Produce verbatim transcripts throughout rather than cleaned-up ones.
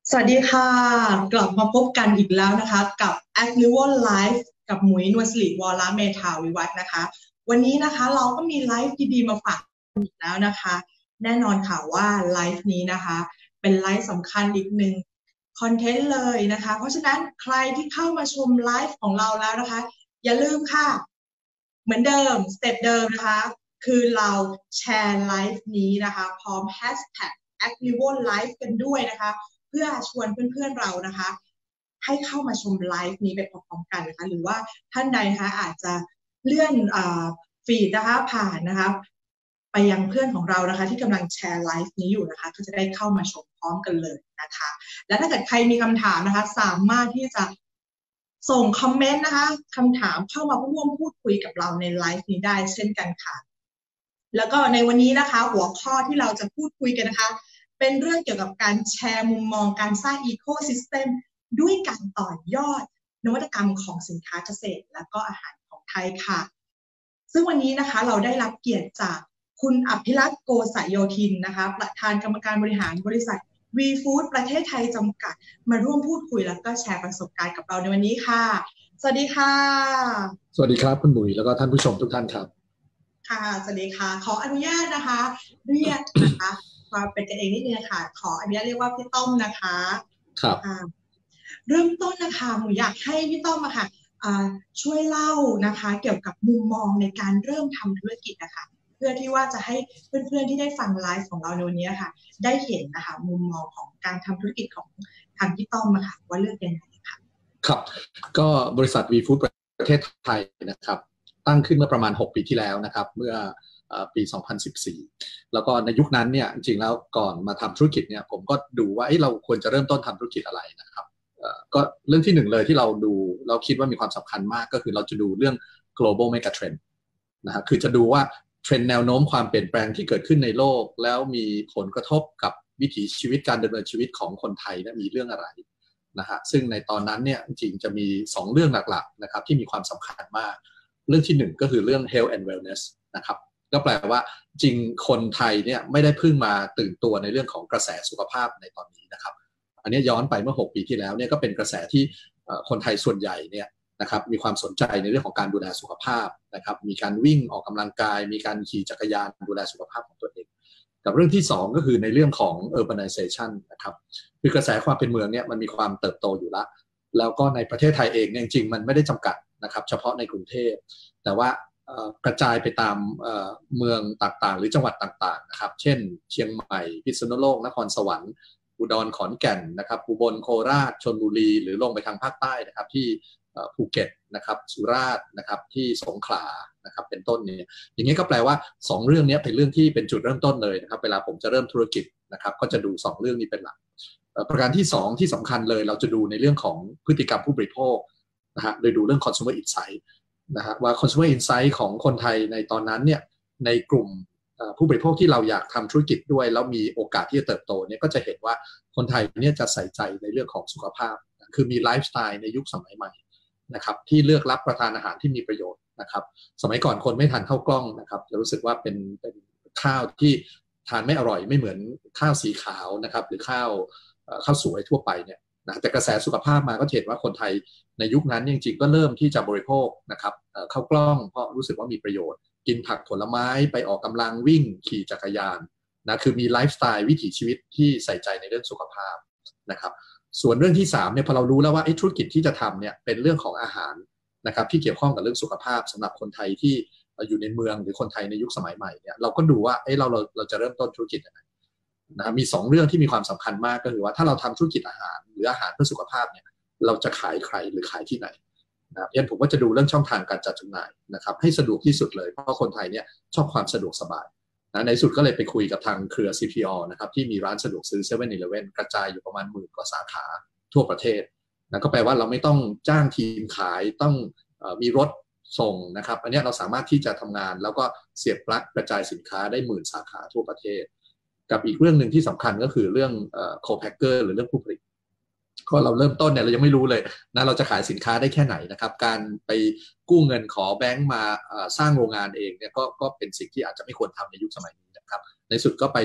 สวัสดีค่ะกลับมาพบกันอีกแล้วนะคะกับ a c t i v o Live กับหมุยนวลศิริวรเมธาวิวัฒน์นะคะวันนี้นะคะเราก็มีไลฟ์ดีๆมาฝากอีกแล้วนะคะแน่นอนค่ะว่าไลฟ์นี้นะคะเป็นไลฟ์สำคัญอีกหนึ่งคอนเทนต์เลยนะคะเพราะฉะนั้นใครที่เข้ามาชมไลฟ์ของเราแล้วนะคะอย่าลืมค่ะเหมือนเดิมสเต็ปเดิมนะคะคือเราแชร์ไลฟ์นี้นะคะพร้อมแฮชแท็ก a c t i v o Live กันด้วยนะคะเพื่อชวนเพื่อนๆเรานะคะให้เข้ามาชมไลฟ์นี้ไปพร้อมๆกันนะคะหรือว่าท่านใดนะคะอาจจะเลื่อนฟีดนะคะผ่านนะคะไปยังเพื่อนของเรานะคะที่กำลังแชร์ไลฟ์นี้อยู่นะคะก็จะได้เข้ามาชมพร้อมกันเลยนะคะและถ้าเกิดใครมีคำถามนะคะสามารถที่จะส่งคอมเมนต์นะคะคำถามเข้ามาร่วมพูดคุยกับเราในไลฟ์นี้ได้เช่นกันค่ะแล้วก็ในวันนี้นะคะหัวข้อที่เราจะพูดคุยกันนะคะเป็นเรื่องเกี่ยวกับการแชร์มุมมองการสร้างอีโคซิสเต็มด้วยการต่อยอดนวัตกรรมของสินค้าเกษตรและก็อาหารของไทยค่ะซึ่งวันนี้นะคะเราได้รับเกียรติจากคุณอภิรัตน์โกษโยธินนะคะประธานกรรมการบริหารบริษัท วี Food ประเทศไทยจำกัดมาร่วมพูดคุยแล้วก็แชร์ประสบการณ์กับเราในวันนี้ค่ะสวัสดีค่ะสวัสดีครับคุณหมุยแล้วก็ท่านผู้ชมทุกท่านครับค่ะสวัสดีค่ะขออนุญาตนะคะเรียกนะคะมาเป็นกันเองนิดนึงค่ะขออนุญาตเรียกว่าพี่ต้อมนะคะครับเริ่มต้นนะคะหนูอยากให้พี่ต้อมอะค่ะช่วยเล่านะคะเกี่ยวกับมุมมองในการเริ่มทำธุรกิจนะคะเพื่อที่ว่าจะให้เพื่อนๆที่ได้ฟังไลฟ์ของเราในวันนี้ค่ะได้เห็นนะคะมุมมองของการทำธุรกิจของทางพี่ต้อมอะค่ะว่าเลือกยังไงค่ะครับก็บริษัท วี Food ประเทศไทยนะครับตั้งขึ้นเมื่อประมาณหกปีที่แล้วนะครับเมื่อปีสองพันสิบสี่แล้วก็ในยุคนั้นเนี่ยจริงๆแล้วก่อนมาทำธุรกิจเนี่ยผมก็ดูว่าเราควรจะเริ่มต้นทำธุรกิจอะไรนะครับก็เรื่องที่หนึ่งเลยที่เราดูเราคิดว่ามีความสำคัญมากก็คือเราจะดูเรื่อง global mega trend นะครับคือจะดูว่าเทรนด์แนวโน้มความเปลี่ยนแปลงที่เกิดขึ้นในโลกแล้วมีผลกระทบกับวิถีชีวิตการดำเนินชีวิตของคนไทยมีเรื่องอะไรนะฮะซึ่งในตอนนั้นเนี่ยจริงจะมีสองเรื่องหลักๆนะครับที่มีความสำคัญมากเรื่องที่หนึ่งก็คือเรื่อง health and wellness นะครับก็แปลว่าจริงคนไทยเนี่ยไม่ได้เพิ่งมาตื่นตัวในเรื่องของกระแสสุขภาพในตอนนี้นะครับอันนี้ย้อนไปเมื่อหกปีที่แล้วเนี่ยก็เป็นกระแสที่คนไทยส่วนใหญ่เนี่ยนะครับมีความสนใจในเรื่องของการดูแลสุขภาพนะครับมีการวิ่งออกกำลังกายมีการขี่จักรยานดูแลสุขภาพของตัวเองกับเรื่องที่สองก็คือในเรื่องของ urbanization นะครับคือกระแสความเป็นเมืองเนี่ยมันมีความเติบโตอยู่แล้วแล้วก็ในประเทศไทยเองจริงๆมันไม่ได้จำกัดนะครับเฉพาะในกรุงเทพแต่ว่ากระจายไปตามเมืองต่างๆหรือจังหวัดต่างๆนะครับเช่นเชียงใหม่พิษณุโลกนครสวรรค์อุดรขอนแก่นนะครับอุบลโคราชชลบุรีหรือลงไปทางภาคใต้นะครับที่ภูเก็ตนะครับสุราษฎร์นะครับที่สงขลานะครับเป็นต้นนี้อย่างนี้ก็แปลว่าสองเรื่องนี้เป็นเรื่องที่เป็นจุดเริ่มต้นเลยนะครับเวลาผมจะเริ่มธุรกิจนะครับก็จะดูสองเรื่องนี้เป็นหลักประการที่สองที่สำคัญเลยเราจะดูในเรื่องของพฤติกรรมผู้บริโภคนะฮะโดยดูเรื่อง consumer insight นะฮะว่า consumer insight ของคนไทยในตอนนั้นเนี่ยในกลุ่มผู้บริโภคที่เราอยากทำธุรกิจด้วยแล้วมีโอกาสที่จะเติบโตเนี่ยก็จะเห็นว่าคนไทยเนี่ยจะใส่ใจในเรื่องของสุขภาพคือมีไลฟ์สไตล์ในยุคสมัยใหม่นะครับที่เลือกรับประทานอาหารที่มีประโยชน์นะครับสมัยก่อนคนไม่ทานข้าวกล้องนะครับจะรู้สึกว่าเป็นเป็นข้าวที่ทานไม่อร่อยไม่เหมือนข้าวสีขาวนะครับหรือข้าวข้าวสวยทั่วไปเนี่ยนะแต่กระแสสุขภาพมาก็เห็นว่าคนไทยในยุคนั้นจริงๆก็เริ่มที่จะบริโภคนะครับข้าวกล้องเพราะรู้สึกว่ามีประโยชน์กินผักผลไม้ไปออกกำลังวิ่งขี่จักรยานนะคือมีไลฟ์สไตล์วิถีชีวิตที่ใส่ใจในเรื่องสุขภาพนะครับส่วนเรื่องที่สามเนี่ยพอเรารู้แล้วว่าธุรกิจที่จะทำเนี่ยเป็นเรื่องของอาหารนะครับที่เกี่ยวข้องกับเรื่องสุขภาพสำหรับคนไทยที่อยู่ในเมืองหรือคนไทยในยุคสมัยใหม่เนี่ยเราก็ดูว่าเอ้เราเราเราจะเริ่มต้นธุรกิจยังไงนะมีสองเรื่องที่มีความสำคัญมากก็คือว่าถ้าเราทำธุรกิจอาหารหรืออาหารเพื่อสุขภาพเนี่ยเราจะขายใครหรือขายที่ไหนนะยันผมก็จะดูเรื่องช่องทางการจัดจำหน่ายนะครับให้สะดวกที่สุดเลยเพราะคนไทยเนี่ยชอบความสะดวกสบายนะในสุดก็เลยไปคุยกับทางเครือ ซี พี อ นะครับที่มีร้านสะดวกซื้อ เซเว่น อีเลฟเว่น กระจายอยู่ประมาณหมื่นกว่าสาขาทั่วประเทศนะก็แปลว่าเราไม่ต้องจ้างทีมขายต้องเอ่อมีรถส่งนะครับอันนี้เราสามารถที่จะทำงานแล้วก็เสียบปลั๊กกระจายสินค้าได้หมื่นสาขาทั่วประเทศกับอีกเรื่องหนึ่งที่สำคัญก็คือเรื่องเอ่อ co-packer หรือเรื่องผู้ผลิตก็เราเริ่มต้นเนี่ยเรายังไม่รู้เลยนะเราจะขายสินค้าได้แค่ไหนนะครับการไปกู้เงินขอแบงก์มาสร้างโรงงานเองเนี่ยก็ก็เป็นสิ่งที่อาจจะไม่ควรทำในยุคสมัยนี้นะครับในสุดก็ไป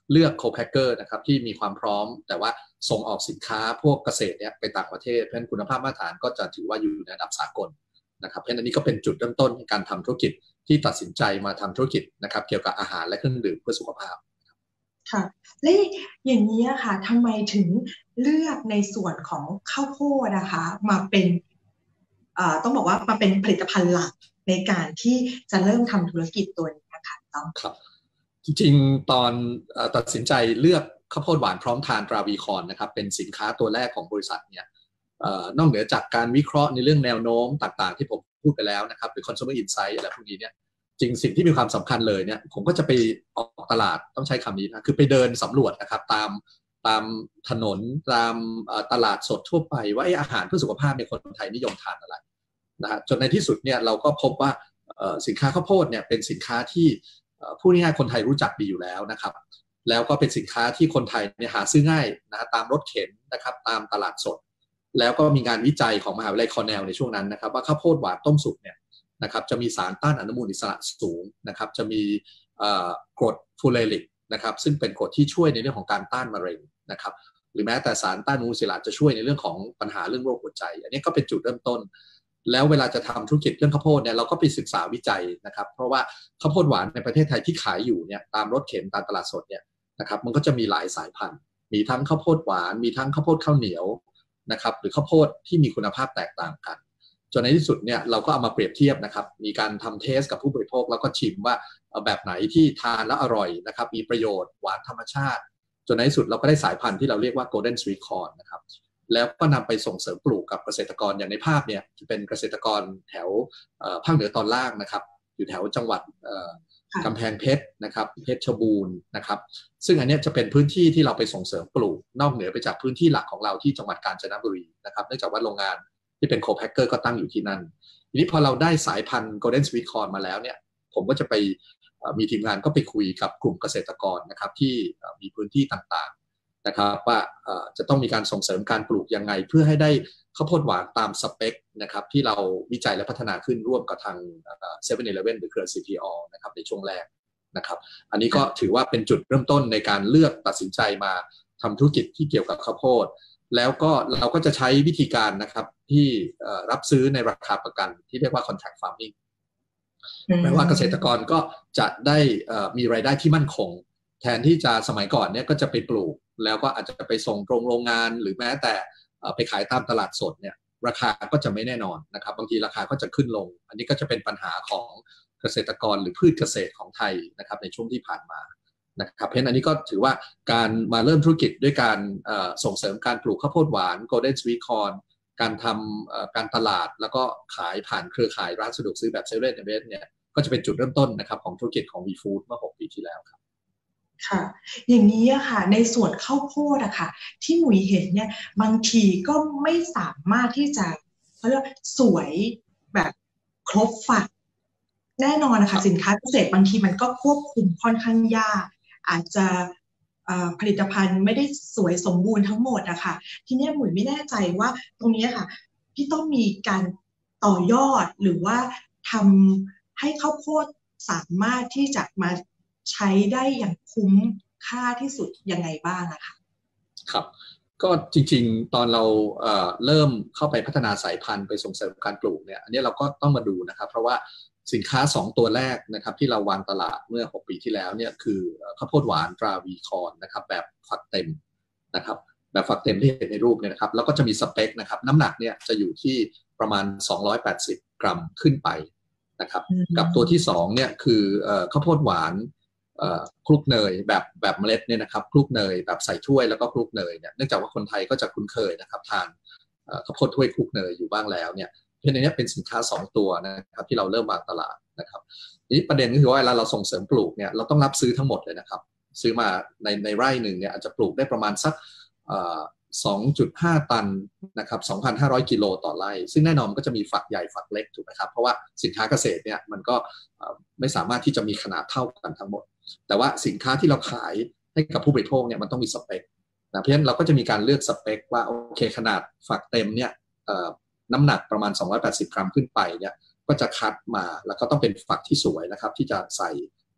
เลือกโคแพคเกอร์นะครับที่มีความพร้อมแต่ว่าส่งออกสินค้าพวกเกษตรเนี่ยไปต่างประเทศเพราะฉะนั้นคุณภาพมาตรฐานก็จะถือว่าอยู่ในระดับสากลนะครับเพราะฉะนั้นนี้ก็เป็นจุดเริ่มต้นในการทำธุรกิจที่ตัดสินใจมาทำธุรกิจนะครับเกี่ยวกับอาหารและเครื่องดื่มเพื่อสุขภาพค่ะและอย่างนี้ค่ะทำไมถึงเลือกในส่วนของข้าวโพดนะคะมาเป็นต้องบอกว่ามาเป็นผลิตภัณฑ์หลักในการที่จะเริ่มทำธุรกิจตัวนี้นะคะต้องครับจริงๆตอนตัดสินใจเลือกข้าวโพดหวานพร้อมทานตราวีคอนนะครับเป็นสินค้าตัวแรกของบริษัทเนี่ยนอกเหนือจากการวิเคราะห์ในเรื่องแนวโน้มต่างๆที่ผมพูดไปแล้วนะครับหรือ consumer insight อะไรพวกนี้เนี่ยจริงสิ่งที่มีความสำคัญเลยเนี่ยผมก็จะไปออกตลาดต้องใช้คำนี้นะคือไปเดินสำรวจนะครับตามตามถนนตามตลาดสดทั่วไปว่าอาหารเพื่อสุขภาพในคนไทยนิยมทานอะไรนะฮะจนในที่สุดเนี่ยเราก็พบว่าสินค้าข้าวโพดเนี่ยเป็นสินค้าที่ผู้ง่ายๆคนไทยรู้จักดีอยู่แล้วนะครับแล้วก็เป็นสินค้าที่คนไทยเนี่ยหาซื้อง่ายนะตามรถเข็นนะครับตามตลาดสดแล้วก็มีงานวิจัยของมหาวิทยาลัยคอร์เนลในช่วงนั้นนะครับว่าข้าวโพดหวานต้มสุกเนี่ยนะครับจะมีสารต้านอนุมูลอิสระสูงนะครับจะมีกรดฟูเลริกนะครับซึ่งเป็นกรดที่ช่วยในเรื่องของการต้านมะเร็งนะครับหรือแม้แต่สารต้านอนุมูลอิสระจะช่วยในเรื่องของปัญหาเรื่องโรคหัวใจอันนี้ก็เป็นจุดเริ่มต้นแล้วเวลาจะทำธุรกิจเรื่องข้าวโพดเนี่ยเราก็ไปศึกษาวิจัยนะครับเพราะว่าข้าวโพดหวานในประเทศไทยที่ขายอยู่เนี่ยตามรถเข็นตามตลาดสดเนี่ยนะครับมันก็จะมีหลายสายพันธุ์มีทั้งข้าวโพดหวานมีทั้งข้าวโพดข้าวเหนียวนะครับหรือข้าวโพดที่มีคุณภาพแตกต่างกันจนในที่สุดเนี่ยเราก็เอามาเปรียบเทียบนะครับมีการทำเทสกับผู้บริโภคแล้วก็ชิมว่าแบบไหนที่ทานแล้วอร่อยนะครับมีประโยชน์หวานธรรมชาติจนในที่สุดเราก็ได้สายพันธุ์ที่เราเรียกว่า Golden Sweet Corn นะครับแล้วก็นำไปส่งเสริมปลูกกับเกษตรกรอย่างในภาพเนี่ยจะเป็นเกษตรกรแถวภาคเหนือตอนล่างนะครับอยู่แถวจังหวัดกำแพงเพชรนะครับเพชรบูรณ์นะครับซึ่งอันนี้จะเป็นพื้นที่ที่เราไปส่งเสริมปลูกนอกเหนือไปจากพื้นที่หลักของเราที่จังหวัดกาญจนบุรีนะครับเนื่องจากว่าโรงงานที่เป็นโคแพคเกอร์ก็ตั้งอยู่ที่นั่นทีนี้พอเราได้สายพันธุ์ Golden Sweet Corn มาแล้วเนี่ยผมก็จะไปมีทีมงานก็ไปคุยกับกลุ่มเกษตรกรนะครับที่มีพื้นที่ต่างๆนะครับว่าจะต้องมีการส่งเสริมการปลูกยังไงเพื่อให้ได้ข้าวโพดหวานตามสเปคนะครับที่เราวิจัยและพัฒนาขึ้นร่วมกับทาง เซเว่น อีเลฟเว่น หรือเครือ ซี พี อ นะครับในช่วงแรกนะครับอันนี้ก็ถือว่าเป็นจุดเริ่มต้นในการเลือกตัดสินใจมาทำธุรกิจที่เกี่ยวกับข้าวโพดแล้วก็เราก็จะใช้วิธีการนะครับที่รับซื้อในราคาประกันที่เรียกว่า contract farming แปลว่าเกษตรกรก็จะได้มีรายได้ที่มั่นคงแทนที่จะสมัยก่อนเนี่ยก็จะไปปลูกแล้วก็อาจจะไปส่งตรงโรงงานหรือแม้แต่ไปขายตามตลาดสดเนี่ยราคาก็จะไม่แน่นอนนะครับบางทีราคาก็จะขึ้นลงอันนี้ก็จะเป็นปัญหาของเกษตรกรหรือพืชเกษตรของไทยนะครับในช่วงที่ผ่านมานะครับเพราะฉะนั้นอันนี้ก็ถือว่าการมาเริ่มธุรกิจด้วยการส่งเสริมการปลูกข้าวโพดหวาน Golden Sweet Corn การทำการตลาดแล้วก็ขายผ่านเครือข่ายร้านสะดวกซื้อแบบเซเว่นอีเลฟเว่นเนี่ยก็จะเป็นจุดเริ่มต้นนะครับของธุรกิจของ V-Food เมื่อหกปีที่แล้วครับค่ะอย่างนี้อะค่ะในส่วนข้าวโพดอะค่ะที่หมุยเห็นเนี่ยบางทีก็ไม่สามารถที่จะเขาเรียกสวยแบบครบฝักแน่นอนนะคะสินค้าเกษตรบางทีมันก็ควบคุมค่อนข้างยากอาจจะผลิตภัณฑ์ไม่ได้สวยสมบูรณ์ทั้งหมดอะค่ะทีนี้หมุยไม่แน่ใจว่าตรงนี้ค่ะพี่ต้องมีการต่อยอดหรือว่าทำให้ข้าวโพดสามารถที่จะมาใช้ได้อย่างคุ้มค่าที่สุดยังไงบ้างอะคะครับก็จริงๆตอนเราเอ่อเริ่มเข้าไปพัฒนาสายพันธุ์ไปส่งเสริมการปลูกเนี่ยอันนี้เราก็ต้องมาดูนะครับเพราะว่าสินค้าสองตัวแรกนะครับที่เราวางตลาดเมื่อหกปีที่แล้วเนี่ยคือข้าวโพดหวานตราวีคอนนะครับแบบฝักเต็มนะครับแบบฝักเต็มที่เห็นในรูปเนี่ยนะครับแล้วก็จะมีสเปคนะครับน้ำหนักเนี่ยจะอยู่ที่ประมาณสองร้อยแปดสิบกรัมขึ้นไปนะครับกับตัวที่สองเนี่ยคือข้าวโพดหวานคลุกเนยแบบแบบเมล็ดเนี่ยนะครับคลุกเนยแบบใส่ถ้วยแล้วก็คลุกเนยเนี่ยเนื่องจากว่าคนไทยก็จะคุ้นเคยนะครับทานข้าวโพดถ้วยคลุกเนยอยู่บ้างแล้วเนี่ยเพราะฉะนั้นนี้เป็นสินค้าสองตัวนะครับที่เราเริ่มวางตลาดนะครับนี้ประเด็นก็คือว่าเวลาเราส่งเสริมปลูกเนี่ยเราต้องรับซื้อทั้งหมดเลยนะครับซื้อมาในในไร่หนึ่งเนี่ยอาจจะปลูกได้ประมาณสัก สองจุดห้า ตันนะครับ สองพันห้าร้อย กิโลต่อไร่ซึ่งแน่นอนก็จะมีฝักใหญ่ฝักเล็กถูกไหมครับเพราะว่าสินค้าเกษตรเนี่ยมันก็ไม่สามารถที่จะมีขนาดเท่ากันทั้งหมดแต่ว่าสินค้าที่เราขายให้กับผู้บริโภคเนี่ยมันต้องมีสเปคนะเพราะฉะนั้นเราก็จะมีการเลือกสเปคว่าโอเคขนาดฝักเต็มเนี่ยน้ำหนักประมาณสองร้อยแปดสิบกรัมขึ้นไปเนี่ยก็จะคัดมาแล้วก็ต้องเป็นฝักที่สวยนะครับที่จะใส่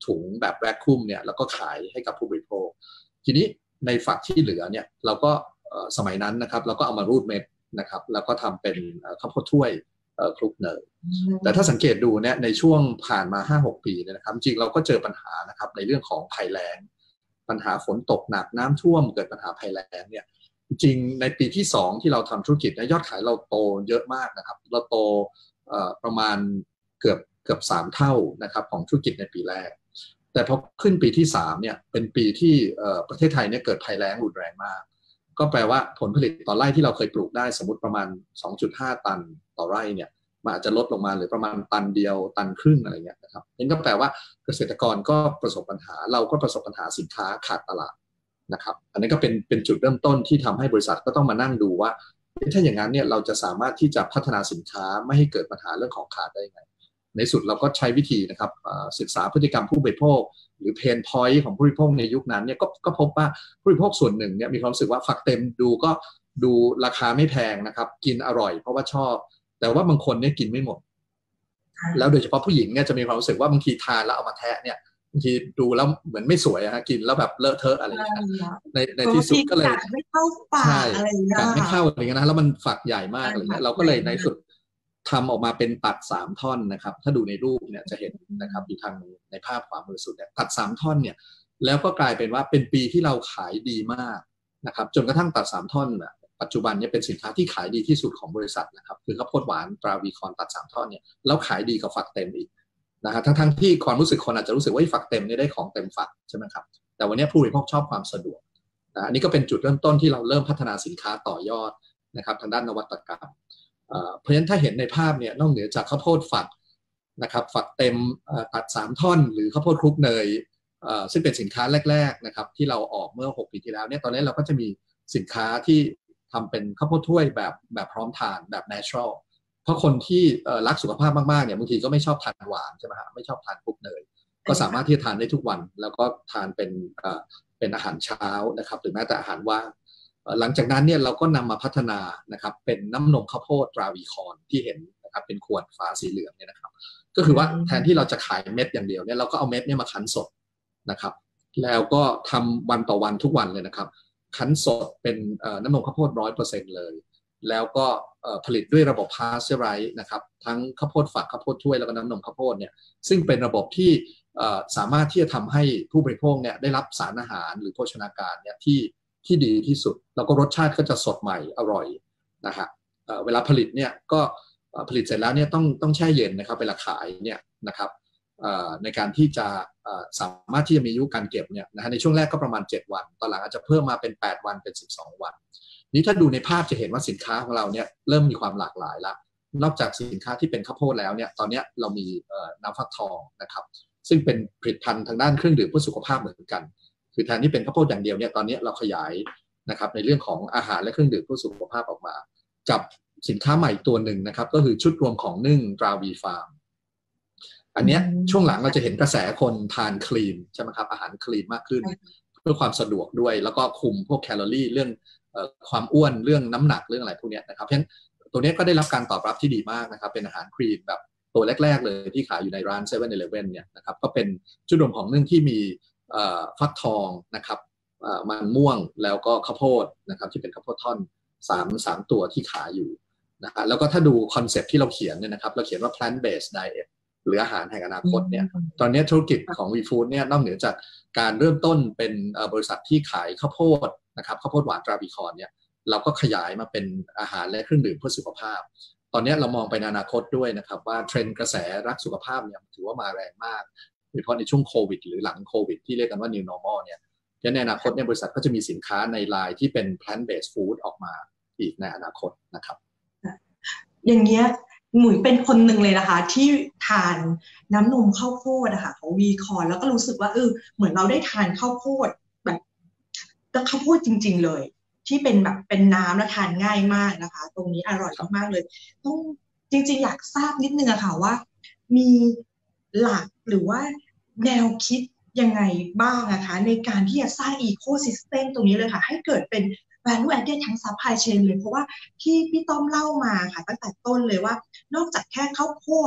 ถุงแบบแวคคุมเนี่ยแล้วก็ขายให้กับผู้บริโภคทีนี้ในฝักที่เหลือเนี่ยเราก็สมัยนั้นนะครับเราก็เอามารูดเม็ดนะครับแล้วก็ทำเป็นข้าวโพดถ้วยคลุกเนยแต่ถ้าสังเกตดูเนี่ยในช่วงผ่านมา ห้าหก ปีเนี่ยนะครับจริงเราก็เจอปัญหานะครับในเรื่องของภัยแล้งปัญหาฝนตกหนักน้ำท่วมเกิดปัญหาภัยแล้งเนี่ยจริงในปีที่สองที่เราทำธุรกิจเนี่ยยอดขายเราโตเยอะมากนะครับเราโตประมาณเกือบเกือบสามเท่านะครับของธุรกิจในปีแรกแต่พอขึ้นปีที่สามเนี่ยเป็นปีที่ประเทศไทยเนี่ยเกิดภัยแล้งรุนแรงมากก็แปลว่าผลผลิตต่อไร่ที่เราเคยปลูกได้สมมติประมาณ สองจุดห้า ตันต่อไร่เนี่ยมันอาจจะลดลงมาหรือประมาณตันเดียวตันครึ่งอะไรเงี้ยนะครับนั่นก็แปลว่าเกษตรกรก็ประสบปัญหาเราก็ประสบปัญหาสินค้าขาดตลาดนะครับอันนี้ก็เป็นเป็นจุดเริ่มต้นที่ทำให้บริษัทก็ต้องมานั่งดูว่าถ้าอย่างนั้นเนี่ยเราจะสามารถที่จะพัฒนาสินค้าไม่ให้เกิดปัญหาเรื่องของขาดได้ยังไงในสุดเราก็ใช้วิธีนะครับศึกษาพฤติกรรมผู้บริโภคหรือเพนพอยต์ของผู้บริโภคในยุคนั้นเนี่ยก็ก็พบว่าผู้บริโภคส่วนหนึ่งเนี่ยมีความรู้สึกว่าฝักเต็มดูก็ดูราคาไม่แพงนะครับกินอร่อยเพราะว่าชอบแต่ว่าบางคนเนี่ยกินไม่หมดแล้วโดยเฉพาะผู้หญิงเนี่ยจะมีความรู้สึกว่าบางทีทานแล้วเอามาแทะเนี่ยบางทีดูแล้วเหมือนไม่สวยอะกินแล้วแบบเลอะเทอะอะไรอย่างเงี้ยในในที่สุดก็เลยกัดไม่เข้าปากอะไรอย่างเงี้ยกัดไม่เข้าอะไรเงี้ยนะแล้วมันฝักใหญ่มากอะไรเงี้ยเราก็เลยในสุดทำออกมาเป็นตัดสามท่อนนะครับถ้าดูในรูปเนี่ยจะเห็นนะครับอยู่ทางในภาพขวามือสุดเนี่ยตัดสามท่อนเนี่ยแล้วก็กลายเป็นว่าเป็นปีที่เราขายดีมากนะครับจนกระทั่งตัดสามท่อนเนี่ยปัจจุบันเนี่ยเป็นสินค้าที่ขายดีที่สุดของบริษัทนะครับคือข้าวโพดหวานตราวีคอนตัดสามท่อนเนี่ยแล้วขายดีกว่าฝักเต็มอีกนะฮะทั้งทั้งที่ความรู้สึกคนอาจจะรู้สึกว่าฝักเต็มเนี่ยได้ของเต็มฝักใช่ไหมครับแต่วันนี้ผู้บริโภคชอบความสะดวกนะอันนี้ก็เป็นจุดเริ่มต้นที่เราเริ่มพัฒนาสินค้าต่อยอดนะครับทางด้านนวัตกรรมเพราะฉะนั้นถ้าเห็นในภาพเนี่ยนอกเหนือจากข้าวโพดฝักนะครับฝักเต็มตัดสามท่อนหรือข้าวโพดคลุกเนยซึ่งเป็นสินค้าแรกๆนะครับที่เราออกเมื่อหกปีที่แล้วเนี่ยตอนนี้เราก็จะมีสินค้าที่ทำเป็นข้าวโพดถ้วยแบบแบบพร้อมทานแบบ natural เพราะคนที่รักสุขภาพมากๆเนี่ยบางทีก็ไม่ชอบทานหวานใช่ไหมฮะไม่ชอบทานคลุกเนยก็สามารถที่จะทานได้ทุกวันแล้วก็ทานเป็นเป็นอาหารเช้านะครับหรือแม้แต่อาหารว่างหลังจากนั้นเนี่ยเราก็นำมาพัฒนานะครับเป็นน้ำนมข้าวโพดตราวีคอนที่เห็นนะครับเป็นขวดฝาสีเหลืองเนี่ยนะครับก็คือว่าแทนที่เราจะขายเม็ดอย่างเดียวเนี่ยเราก็เอาเม็ดเนี่ยมาคั้นสดนะครับแล้วก็ทำวันต่อวันทุกวันเลยนะครับคั้นสดเป็นน้ำนมข้าวโพดร้อยเปอร์เซ็นต์เลยแล้วก็ผลิตด้วยระบบพาสเจอไรส์นะครับทั้งข้าวโพดฝักข้าวโพดถ้วยแล้วก็น้ำนมข้าวโพดเนี่ยซึ่งเป็นระบบที่สามารถที่จะทำให้ผู้บริโภคเนี่ยได้รับสารอาหารหรือโภชนาการเนี่ยที่ที่ดีที่สุดแล้วก็รสชาติก็จะสดใหม่อร่อยนะฮะเวลาผลิตเนี่ยก็ผลิตเสร็จแล้วเนี่ยต้องต้องแช่เย็นนะครับเวลาขายเนี่ยนะครับในการที่จะสามารถที่จะมีอายุการเก็บเนี่ยนะฮะในช่วงแรกก็ประมาณเจ็ดวันตอนหลังอาจจะเพิ่มมาเป็นแปดวันเป็นสิบสองวันนี้ถ้าดูในภาพจะเห็นว่าสินค้าของเราเนี่ยเริ่มมีความหลากหลายแล้วนอกจากสินค้าที่เป็นข้าวโพดแล้วเนี่ยตอนนี้เรามีน้ำฟักทองนะครับซึ่งเป็นผลิตภัณฑ์ทางด้านเครื่องดื่มเพื่อสุขภาพเหมือนกันคือแทนที่เป็นข้าวโพดอย่างเดียวเนี่ยตอนนี้เราขยายนะครับในเรื่องของอาหารและเครื่องดื่มเพื่อสุขภาพออกมากับสินค้าใหม่ตัวหนึ่งนะครับก็คือชุดรวมของนึ่งตราวีฟาร์มอันนี้ช่วงหลังเราจะเห็นกระแสคนทานคลีนใช่ไหมครับอาหารคลีนมากขึ้นเพื่อความสะดวกด้วยแล้วก็คุมพวกแคลอรี่เรื่องความอ้วนเรื่องน้ำหนักเรื่องอะไรพวกนี้นะครับเพราะฉะนั้นตัวนี้ก็ได้รับการตอบรับที่ดีมากนะครับเป็นอาหารคลีนแบบตัวแรกๆเลยที่ขายอยู่ในร้าน เซเว่น อีเลฟเว่น เนี่ยนะครับก็เป็นชุดรวมของนึ่งที่มีฟักทองนะครับมันม่วงแล้วก็ข้าวโพดนะครับที่เป็นข้าวโพดท่อนสามสามตัวที่ขายอยู่นะฮะแล้วก็ถ้าดูคอนเซ็ปต์ที่เราเขียนเนี่ยนะครับเราเขียนว่า plant based diet หรืออาหารแห่งอนาคตเนี่ยตอนนี้ธุรกิจของ WeFood เนี่ยนอกเหนือจากการเริ่มต้นเป็นบริษัทที่ขายข้าวโพดนะครับข้าวโพดหวานตราวีคอนเนี่ยเราก็ขยายมาเป็นอาหารและเครื่องดื่มเพื่อสุขภาพตอนนี้เรามองไปในอนาคตด้วยนะครับว่าเทรนด์กระแสรักสุขภาพเนี่ยถือว่ามาแรงมากโดยเฉพาะในช่วงโควิดหรือหลังโควิดที่เรียกกันว่า New Normal เนี่ยในอนาคตเนี่ยบริษัทก็จะมีสินค้าในไลน์ที่เป็น plant based food ออกมาอีกในอนาคตนะครับอย่างเงี้ยหมุยเป็นคนหนึ่งเลยนะคะที่ทานน้ำนมข้าวโพดอะค่ะของวีคอนแล้วก็รู้สึกว่าเออเหมือนเราได้ทานข้าวโพดแบบข้าวโพดจริงๆเลยที่เป็นแบบเป็นน้ำและทานง่ายมากนะคะตรงนี้อร่อยมากๆเลยต้องจริงๆอยากทราบนิดนึงอะค่ะว่ามีหลักหรือว่าแนวคิดยังไงบ้างนะคะในการที่จะสร้างอีโคซิสเต็มตรงนี้เลยค่ะให้เกิดเป็น value added ทั้ง supply chain เลยเพราะว่าที่พี่ต้อมเล่ามาค่ะตั้งแต่ต้นเลยว่านอกจากแค่ข้าวโพด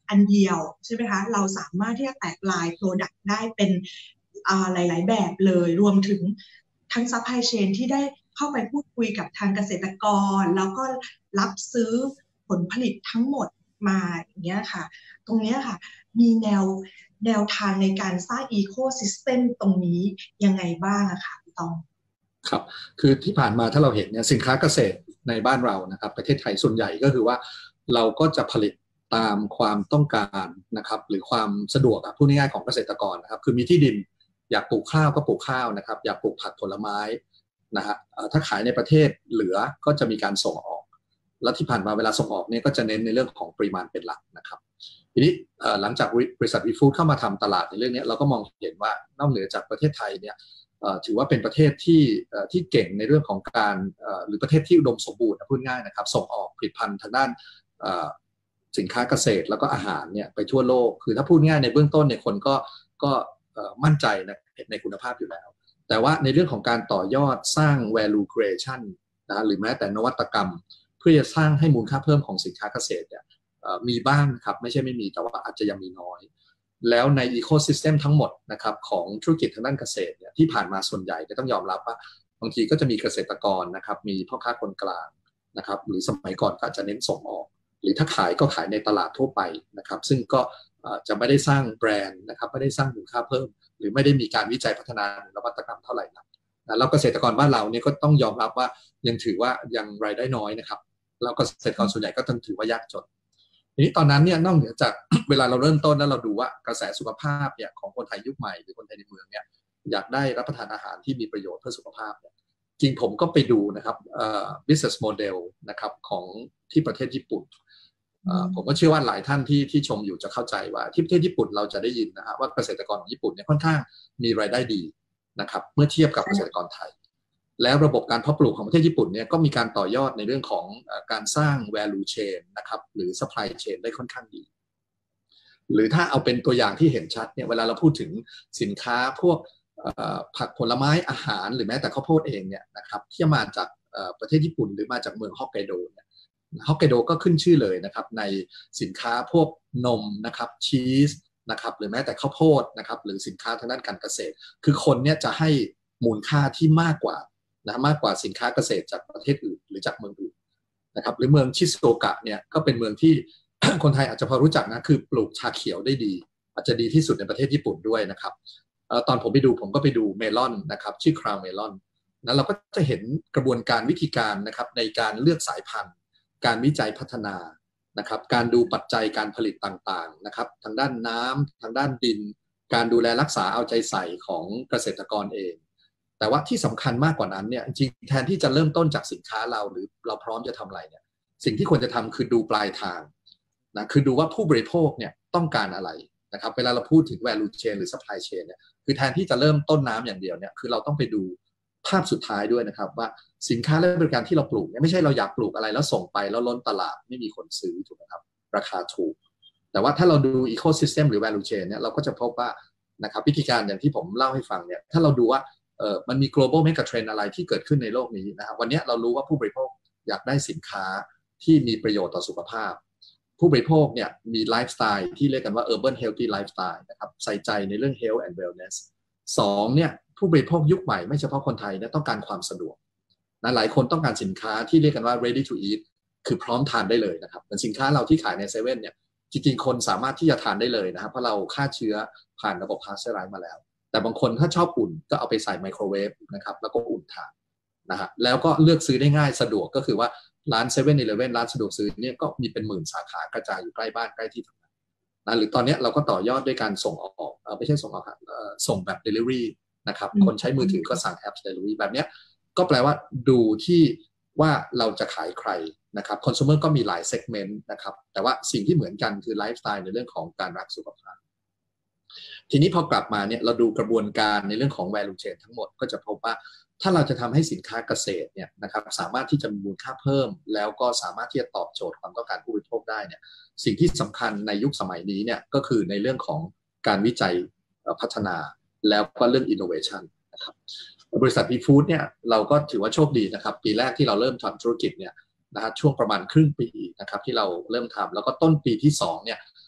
อันเดียวใช่ไหมคะเราสามารถที่จะแตกลาย Product ได้เป็นหลายๆแบบเลยรวมถึงทั้ง Supply Chain ที่ได้เข้าไปพูดคุยกับทางเกษตรกรแล้วก็รับซื้อผลผลิตทั้งหมดมาอย่างเงี้ยค่ะตรงเนี้ยค่ะมีแนวแนวทางในการสร้าง Ecosystem ตรงนี้ยังไงบ้างอะค่ะพี่ตองครับคือที่ผ่านมาถ้าเราเห็นเนี่ยสินค้าเกษตรในบ้านเรานะครับประเทศไทยส่วนใหญ่ก็คือว่าเราก็จะผลิตตามความต้องการนะครับหรือความสะดวกพูดง่ายๆของเกษตรกรนะครับคือมีที่ดินอยากปลูกข้าวก็ปลูกข้าวนะครับอยากปลูกผักผลไม้นะฮะถ้าขายในประเทศเหลือก็จะมีการส่งออกแล้วที่ผ่านมาเวลาส่งออกเนี่ยก็จะเน้นในเรื่องของปริมาณเป็นหลักนะครับทีนี้หลังจากบริษัทวีฟู้ดเข้ามาทำตลาดในเรื่องนี้เราก็มองเห็นว่านอกเหนือจากประเทศไทยเนี่ยถือว่าเป็นประเทศที่ที่เก่งในเรื่องของการหรือประเทศที่อุดมสมบูรณ์พูดง่ายนะครับส่งออกผลิตภัณฑ์ทางด้านสินค้าเกษตรแล้วก็อาหารเนี่ยไปทั่วโลกคือถ้าพูดง่ายในเบื้องต้นเนี่ยคนก็ก็มั่นใจในคุณภาพอยู่แล้วแต่ว่าในเรื่องของการต่อยอดสร้าง value creation นะหรือแม้แต่นวัตกรรมเพื่อจะสร้างให้มูลค่าเพิ่มของสินค้าเกษตรเนี่ยมีบ้างครับไม่ใช่ไม่มีแต่ว่าอาจจะยังมีน้อยแล้วใน ecosystem ทั้งหมดนะครับของธุรกิจทางด้านเกษตรเนี่ยที่ผ่านมาส่วนใหญ่ต้องยอมรับว่าบางทีก็จะมีเกษตรกรนะครับมีพ่อค้าคนกลางนะครับหรือสมัยก่อนก็อาจจะเน้นส่งออกหรือถ้าขายก็ขายในตลาดทั่วไปนะครับซึ่งก็จะไม่ได้สร้างแบรนด์นะครับไม่ได้สร้างมูลค่าเพิ่มหรือไม่ได้มีการวิจัยพัฒนานวัตกรรมเท่าไหร่นักนะแล้วเกษตรกรบ้านเราเนี่ยก็ต้องยอมรับว่ายังถือว่ายังรายได้น้อยนะครับแล้วเกษตรกรส่วนใหญ่ก็ต้องถือว่ายากจนทีนี้ตอนนั้นเนี่ยนอกเหนือจาก เวลาเราเริ่มต้นแล้วเราดูว่ากระแสสุขภาพเนี่ยของคนไทยยุคใหม่หรือคนไทยในเมืองเนี่ยอยากได้รับประทานอาหารที่มีประโยชน์เพื่อสุขภาพเนี่ยจริงผมก็ไปดูนะครับเอ่อ business model นะครับของที่ประเทศญี่ปุ่นเอ่อผมก็เชื่อว่าหลายท่านที่ที่ชมอยู่จะเข้าใจว่าที่ประเทศญี่ปุ่นเราจะได้ยินนะฮะว่าเกษตรกรของญี่ปุ่นเนี่ยค่อนข้างมีรายได้ดีนะครับเมื่อเทียบกับเกษตรกรไทยแล้วระบบการเพาะปลูกของประเทศญี่ปุ่นเนี่ยก็มีการต่อยอดในเรื่องของการสร้าง value chain นะครับหรือ supply chain ได้ค่อนข้างดีหรือถ้าเอาเป็นตัวอย่างที่เห็นชัดเนี่ยเวลาเราพูดถึงสินค้าพวกผักผลไม้อาหารหรือแม้แต่ข้าวโพดเองเนี่ยนะครับที่มาจากประเทศญี่ปุ่นหรือมาจากเมืองฮอกไกโดเนี่ยฮอกไกโดก็ขึ้นชื่อเลยนะครับในสินค้าพวกนมนะครับชีสนะครับหรือแม้แต่ข้าวโพดนะครับหรือสินค้าทางด้านการเกษตรคือคนเนี่ยจะให้มูลค่าที่มากกว่านะมากกว่าสินค้าเกษตรจากประเทศอื่นหรือจากเมืองอื่นนะครับหรือเมืองชิซูโอกะเนี่ยก็เป็นเมืองที่ คนไทยอาจจะพอรู้จักนะคือปลูกชาเขียวได้ดีอาจจะดีที่สุดในประเทศญี่ปุ่นด้วยนะครับตอนผมไปดูผมก็ไปดูเมลอนนะครับชื่อคราวเมลอนแล้วเราก็จะเห็นกระบวนการวิธีการนะครับในการเลือกสายพันธุ์การวิจัยพัฒนานะครับการดูปัจจัยการผลิตต่างๆนะครับทางด้านน้ำทางด้านดินการดูแลรักษาเอาใจใส่ของเกษตรกรเองแต่ว่าที่สำคัญมากกว่านั้นเนี่ยจริงแทนที่จะเริ่มต้นจากสินค้าเราหรือเราพร้อมจะทำอะไรเนี่ยสิ่งที่ควรจะทำคือดูปลายทางนะคือดูว่าผู้บริโภคเนี่ยต้องการอะไรนะครับเวลาเราพูดถึง value chain หรือ supply chain เนี่ยคือแทนที่จะเริ่มต้นน้ำอย่างเดียวเนี่ยคือเราต้องไปดูภาพสุดท้ายด้วยนะครับว่าสินค้าและบริการที่เราปลูกเนี่ยไม่ใช่เราอยากปลูกอะไรแล้วส่งไปแล้วล้นตลาดไม่มีคนซื้อถูกไหมครับราคาถูกแต่ว่าถ้าเราดู ecosystem หรือ value chain เนี่ยเราก็จะพบว่านะครับวิธีการอย่างที่ผมเล่าให้ฟังเนี่ยถ้าเราดูว่าเออมันมี global mega trend อะไรที่เกิดขึ้นในโลกนี้นะครับวันนี้เรารู้ว่าผู้บริโภคอยากได้สินค้าที่มีประโยชน์ต่อสุขภาพผู้บริโภคเนี่ยมีไลฟ์สไตล์ที่เรียกกันว่า urban healthy lifestyle นะครับใส่ใจในเรื่อง health and wellness สองเนี่ยผู้บริโภคยุคใหม่ไม่เฉพาะคนไทยเนี่ยต้องการความสะดวกนะหลายคนต้องการสินค้าที่เรียกกันว่า ready to eat คือพร้อมทานได้เลยนะครับเหมือนสินค้าเราที่ขายในเซเว่นเนี่ยจริงๆคนสามารถที่จะทานได้เลยนะครับเพราะเราฆ่าเชื้อผ่านระบบพาสเจอร์ไรซ์มาแล้วแต่บางคนถ้าชอบอุ่นก็เอาไปใส่ไมโครเวฟนะครับแล้วก็อุ่นทานนะฮะแล้วก็เลือกซื้อได้ง่ายสะดวกก็คือว่าร้านเซเว่นอีเลฟเว่นร้านสะดวกซื้อเนี่ยก็มีเป็นหมื่นสาขากระจายอยู่ใกล้บ้านใกล้ที่ทำงานนะหรือตอนนี้เราก็ต่อยอดด้วยการส่งออกเออไม่ใช่ส่งออกเอ่อส่งแบบ delivery นะครับคนใช้มือถือก็สั่งแอป delivery แบบนี้ก็แปลว่าดูที่ว่าเราจะขายใครนะครับ consumer ก็มีหลาย segment นะครับแต่ว่าสิ่งที่เหมือนกันคือไลฟ์สไตล์ในเรื่องของการรักสุขภาพทีนี้พอกลับมาเนี่ยเราดูกระบวนการในเรื่องของ value chain ทั้งหมดก็จะพบว่าถ้าเราจะทำให้สินค้าเกษตรเนี่ยนะครับสามารถที่จะมีมูลค่าเพิ่มแล้วก็สามารถที่จะตอบโจทย์ความต้องการผู้บริโภคได้เนี่ยสิ่งที่สำคัญในยุคสมัยนี้เนี่ยก็คือในเรื่องของการวิจัยพัฒนาแล้วก็เรื่อง innovation นะครับบริษัท V-Food เนี่ยเราก็ถือว่าโชคดีนะครับปีแรกที่เราเริ่มทำธุรกิจเนี่ยนะฮะช่วงประมาณครึ่งปีนะครับที่เราเริ่มทำแล้วก็ต้นปีที่สองเนี่ย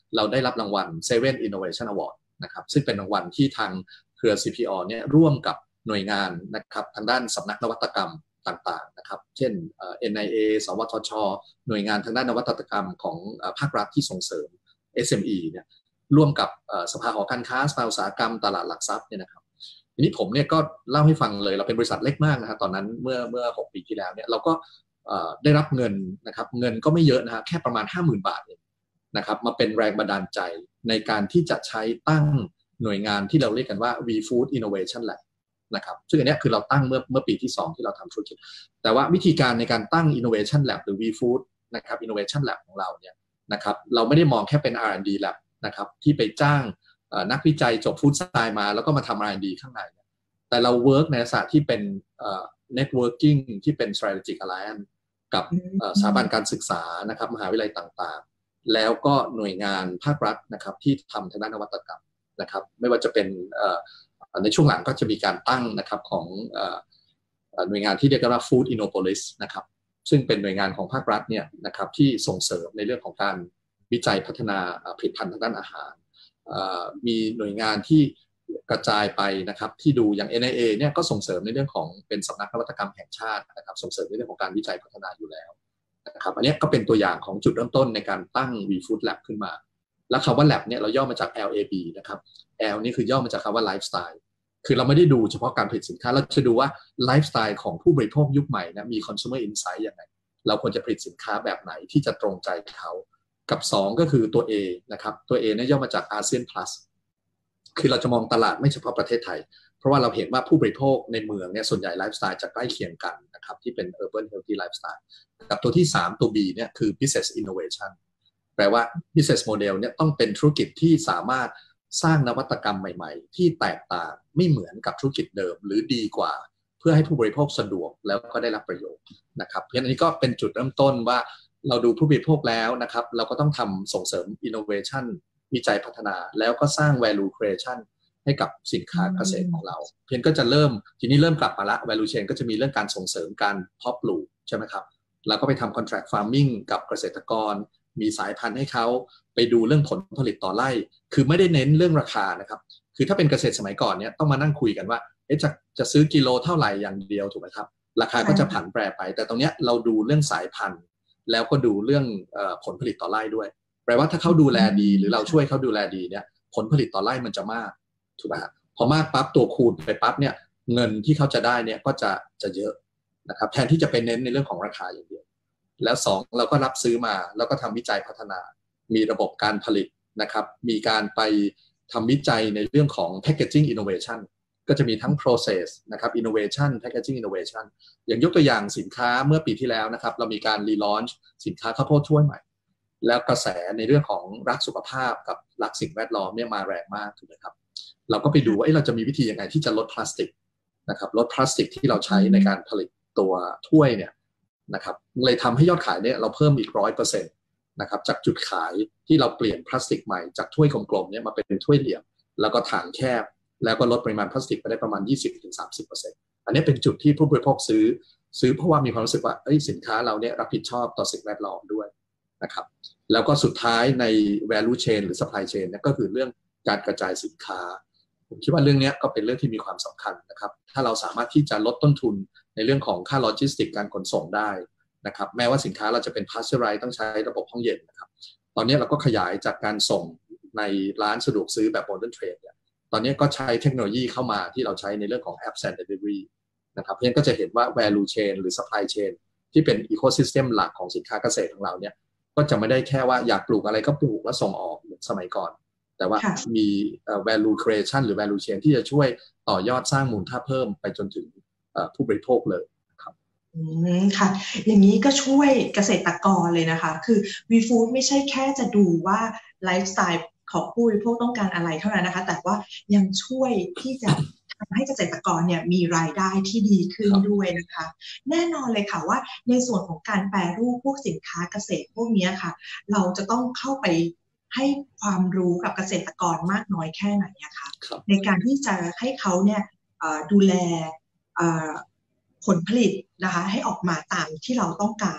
เราได้รับรางวัล เซเว่น Innovation Award นะครับซึ่งเป็นรางวัลที่ทางเครือ ซี พี อ เนี่ยร่วมกับหน่วยงานนะครับทางด้านสำนักนวัตกรรมต่างๆนะครับเช่น เอ็น ไอ เอ สวทช.หน่วยงานทางด้านนวัตกรรมของภาครัฐที่ส่งเสริม เอส เอ็ม อี เนี่ยร่วมกับสภาหอการค้าสภาอุตสาหกรรมตลาดหลักทรัพย์เนี่ยนะครับทีนี้ผมเนี่ยก็เล่าให้ฟังเลยเราเป็นบริษัทเล็กมากนะครับตอนนั้นเมื่อเมื่อหกปีที่แล้วเนี่ยเราก็ได้รับเงินนะครับเงินก็ไม่เยอะนะฮะแค่ประมาณ ห้าหมื่น บาทเองนะครับมาเป็นแรงบันดาลใจในการที่จะใช้ตั้งหน่วยงานที่เราเรียกกันว่า V-Food Innovation Lab นะครับซึ่งอันนี้คือเราตั้งเมื่อเมื่อปีที่สองที่เราทำธุรกิจแต่ว่าวิธีการในการตั้ง Innovation Lab หรือ V-Food นะครับ Innovation Lab ของเราเนี่ยนะครับเราไม่ได้มองแค่เป็น อาร์ แอนด์ ดี Lab นะครับที่ไปจ้างนักวิจัยจบฟู้ดไซน์มาแล้วก็มาทำ อาร์ แอนด์ ดี ข้างในแต่เรา work ในลักษณะที่เป็น networking ที่เป็น strategic alliance กับสถาบันการศึกษานะครับมหาวิทยาลัยต่างๆแล้วก็หน่วยงานภาครัฐนะครับที่ทำทางด้านนวัตกรรมนะครับไม่ว่าจะเป็นในช่วงหลังก็จะมีการตั้งนะครับของหน่วยงานที่เรียกว่า Food Innopolis นะครับซึ่งเป็นหน่วยงานของภาครัฐเนี่ยนะครับที่ส่งเสริมในเรื่องของการวิจัยพัฒนาผลิตภัณฑ์ทางด้านอาหารมีหน่วยงานที่กระจายไปนะครับที่ดูอย่าง เอ็น ไอ เอ เนี่ยก็ส่งเสริมในเรื่องของเป็นสำนักนวัตกรรมแห่งชาตินะครับส่งเสริมในเรื่องของการวิจัยพัฒนาอยู่แล้วนะครับอันนี้ก็เป็นตัวอย่างของจุดเริ่มต้นในการตั้ง V-Food Lab ขึ้นมาแล้วคำว่า Lab เนี่ยเราย่อมาจาก แอล เอ บี นะครับ L นี่คือย่อมาจากคำว่า Lifestyle คือเราไม่ได้ดูเฉพาะการผลิตสินค้าเราจะดูว่าไลฟ์สไตล์ของผู้บริโภคยุคใหม่นะมี consumer insight ยังไงเราควรจะผลิตสินค้าแบบไหนที่จะตรงใจเขากับสองก็คือตัว A นะครับตัว A เนี่ยย่อมาจาก อาเซียน Plus คือเราจะมองตลาดไม่เฉพาะประเทศไทยเพราะว่าเราเห็นว่าผู้บริโภคในเมืองเนี่ยส่วนใหญ่ไลฟ์สไตล์จะใกล้เคียงกันนะครับที่เป็น urban healthy lifestyle กับตัวที่สามตัว B เนี่ยคือ business innovation แปลว่า business model เนี่ยต้องเป็นธุรกิจที่สามารถสร้างนวัตกรรมใหม่ๆที่แตกต่างไม่เหมือนกับธุรกิจเดิมหรือดีกว่าเพื่อให้ผู้บริโภคสะดวกแล้วก็ได้รับประโยชน์นะครับเพราะฉะนั้นอันนี้ก็เป็นจุดเริ่มต้นว่าเราดูผู้บริโภคแล้วนะครับเราก็ต้องทำส่งเสริม innovation วิจัยพัฒนาแล้วก็สร้าง value creation ให้กับสินค้าเกษตรของเราเพียงก็จะเริ่มทีนี้เริ่มกลับมาละ value chain ก็จะมีเรื่องการส่งเสริมการเพาะปลูกใช่ไหมครับแล้วก็ไปทำ contract farming กับเกษตรกรมีสายพันธุ์ให้เขาไปดูเรื่องผลผลิตต่อไร่คือไม่ได้เน้นเรื่องราคานะครับคือถ้าเป็นเกษตรสมัยก่อนเนี่ยต้องมานั่งคุยกันว่าเอ๊ะจะจะซื้อกิโลเท่าไหร่อย่างเดียวถูกไหมครับราคาก็จะผันแปรไปแต่ตรงเนี้ยเราดูเรื่องสายพันธุ์แล้วก็ดูเรื่องเอ่อผลผลิตต่อไร่ด้วยแปลว่าถ้าเขาดูแลดีหรือเราช่วยเขาดูแลดีเนี่ยผลผลิตต่อไร่มันจะมากถูกไหมครับพอมากปั๊บตัวคูณไปปั๊บเนี่ยเงินที่เขาจะได้เนี่ยก็จะจะเยอะนะครับแทนที่จะไปเน้นในเรื่องของราคาอย่างเดียวแล้วสองเราก็รับซื้อมาแล้วก็ทำวิจัยพัฒนามีระบบการผลิตนะครับมีการไปทำวิจัยในเรื่องของ packaging innovation ก็จะมีทั้ง process นะครับ innovation packaging innovation อย่างยกตัวอย่างสินค้าเมื่อปีที่แล้วนะครับเรามีการ relaunch สินค้าข้าวโพดถ้วยใหม่แล้วกระแสในเรื่องของรักสุขภาพกับรักสิ่งแวดล้อมเนี่ยมาแรงมากถูกไหมครับเราก็ไปดูว่าเราจะมีวิธียังไงที่จะลดพลาสติกนะครับลดพลาสติกที่เราใช้ในการผลิตตัวถ้วยเนี่ยนะครับเลยทำให้ยอดขายเนี่ยเราเพิ่มอีก ร้อยเปอร์เซ็นต์ นะครับจากจุดขายที่เราเปลี่ยนพลาสติกใหม่จากถ้วยกลมๆเนี่ยมาเป็นถ้วยเหลี่ยมแล้วก็ถางแคบแล้วก็ลดปริมาณพลาสติกไปได้ประมาณ ยี่สิบถึงสามสิบเปอร์เซ็นต์ อันนี้เป็นจุดที่ผู้บริโภคซื้อซื้อเพราะว่ามีความรู้สึกว่าเอ้ยสินค้าเราเนี่ยรับผิดชอบต่อสิ่งแวดล้อมด้วยนะครับแล้วก็สุดท้ายใน value chain หรือ supply chain เนี่ยก็คือเรื่องการกระจายสินค้าผมคิดว่าเรื่องนี้ก็เป็นเรื่องที่มีความสำคัญนะครับถ้าเราสามารถที่จะลดต้นทุนในเรื่องของค่าโลจิสติกการขนส่งได้นะครับแม้ว่าสินค้าเราจะเป็น pasteurize ต้องใช้ระบบห้องเย็นนะครับตอนนี้เราก็ขยายจากการส่งในร้านสะดวกซื้อแบบ modern trade เนี่ยตอนนี้ก็ใช้เทคโนโลยีเข้ามาที่เราใช้ในเรื่องของ apps and delivery นะครับเพราะฉะนั้นก็จะเห็นว่า value chain หรือ supply chain ที่เป็น ecosystem หลักของสินค้าเกษตรของเราเนี่ยก็จะไม่ได้แค่ว่าอยากปลูกอะไรก็ปลูกแล้วส่งออกเหมือนสมัยก่อนแต่ว่ามี value creation หรือ value chain ที่จะช่วยต่อยอดสร้างมูลค่าเพิ่มไปจนถึงผู้บริโภคเลยครับอืมค่ะอย่างนี้ก็ช่วยเกษตรกรเลยนะคะคือ V-Food ไม่ใช่แค่จะดูว่าไลฟ์สไตล์ของผู้บริโภคต้องการอะไรเท่านั้นนะคะแต่ว่ายังช่วยที่จะทำให้เกษตรกรเนี่ยมีรายได้ที่ดีขึ้นด้วยนะคะแน่นอนเลยค่ะว่าในส่วนของการแปรรูปพวกสินค้าเกษตรพวกนี้ค่ะเราจะต้องเข้าไปให้ความรู้กับเกษตรกรมากน้อยแค่ไหนอะคะในการที่จะให้เขาเนี่ยดูแลผลผลิตนะคะให้ออกมาตามที่เราต้องการค่ะ